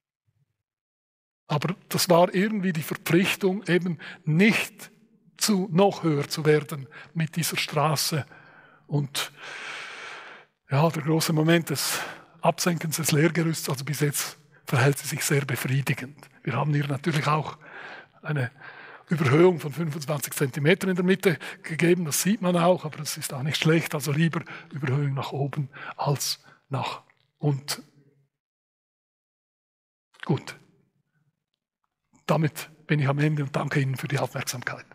Aber das war irgendwie die Verpflichtung, eben nicht noch höher zu werden mit dieser Straße. Und ja, der große Moment des Absenkens des Lehrgerüsts, also bis jetzt verhält sie sich sehr befriedigend. Wir haben hier natürlich auch eine Überhöhung von 25 Zentimetern in der Mitte gegeben, das sieht man auch, aber das ist auch nicht schlecht, also lieber Überhöhung nach oben als nach unten. Gut, damit bin ich am Ende und danke Ihnen für die Aufmerksamkeit.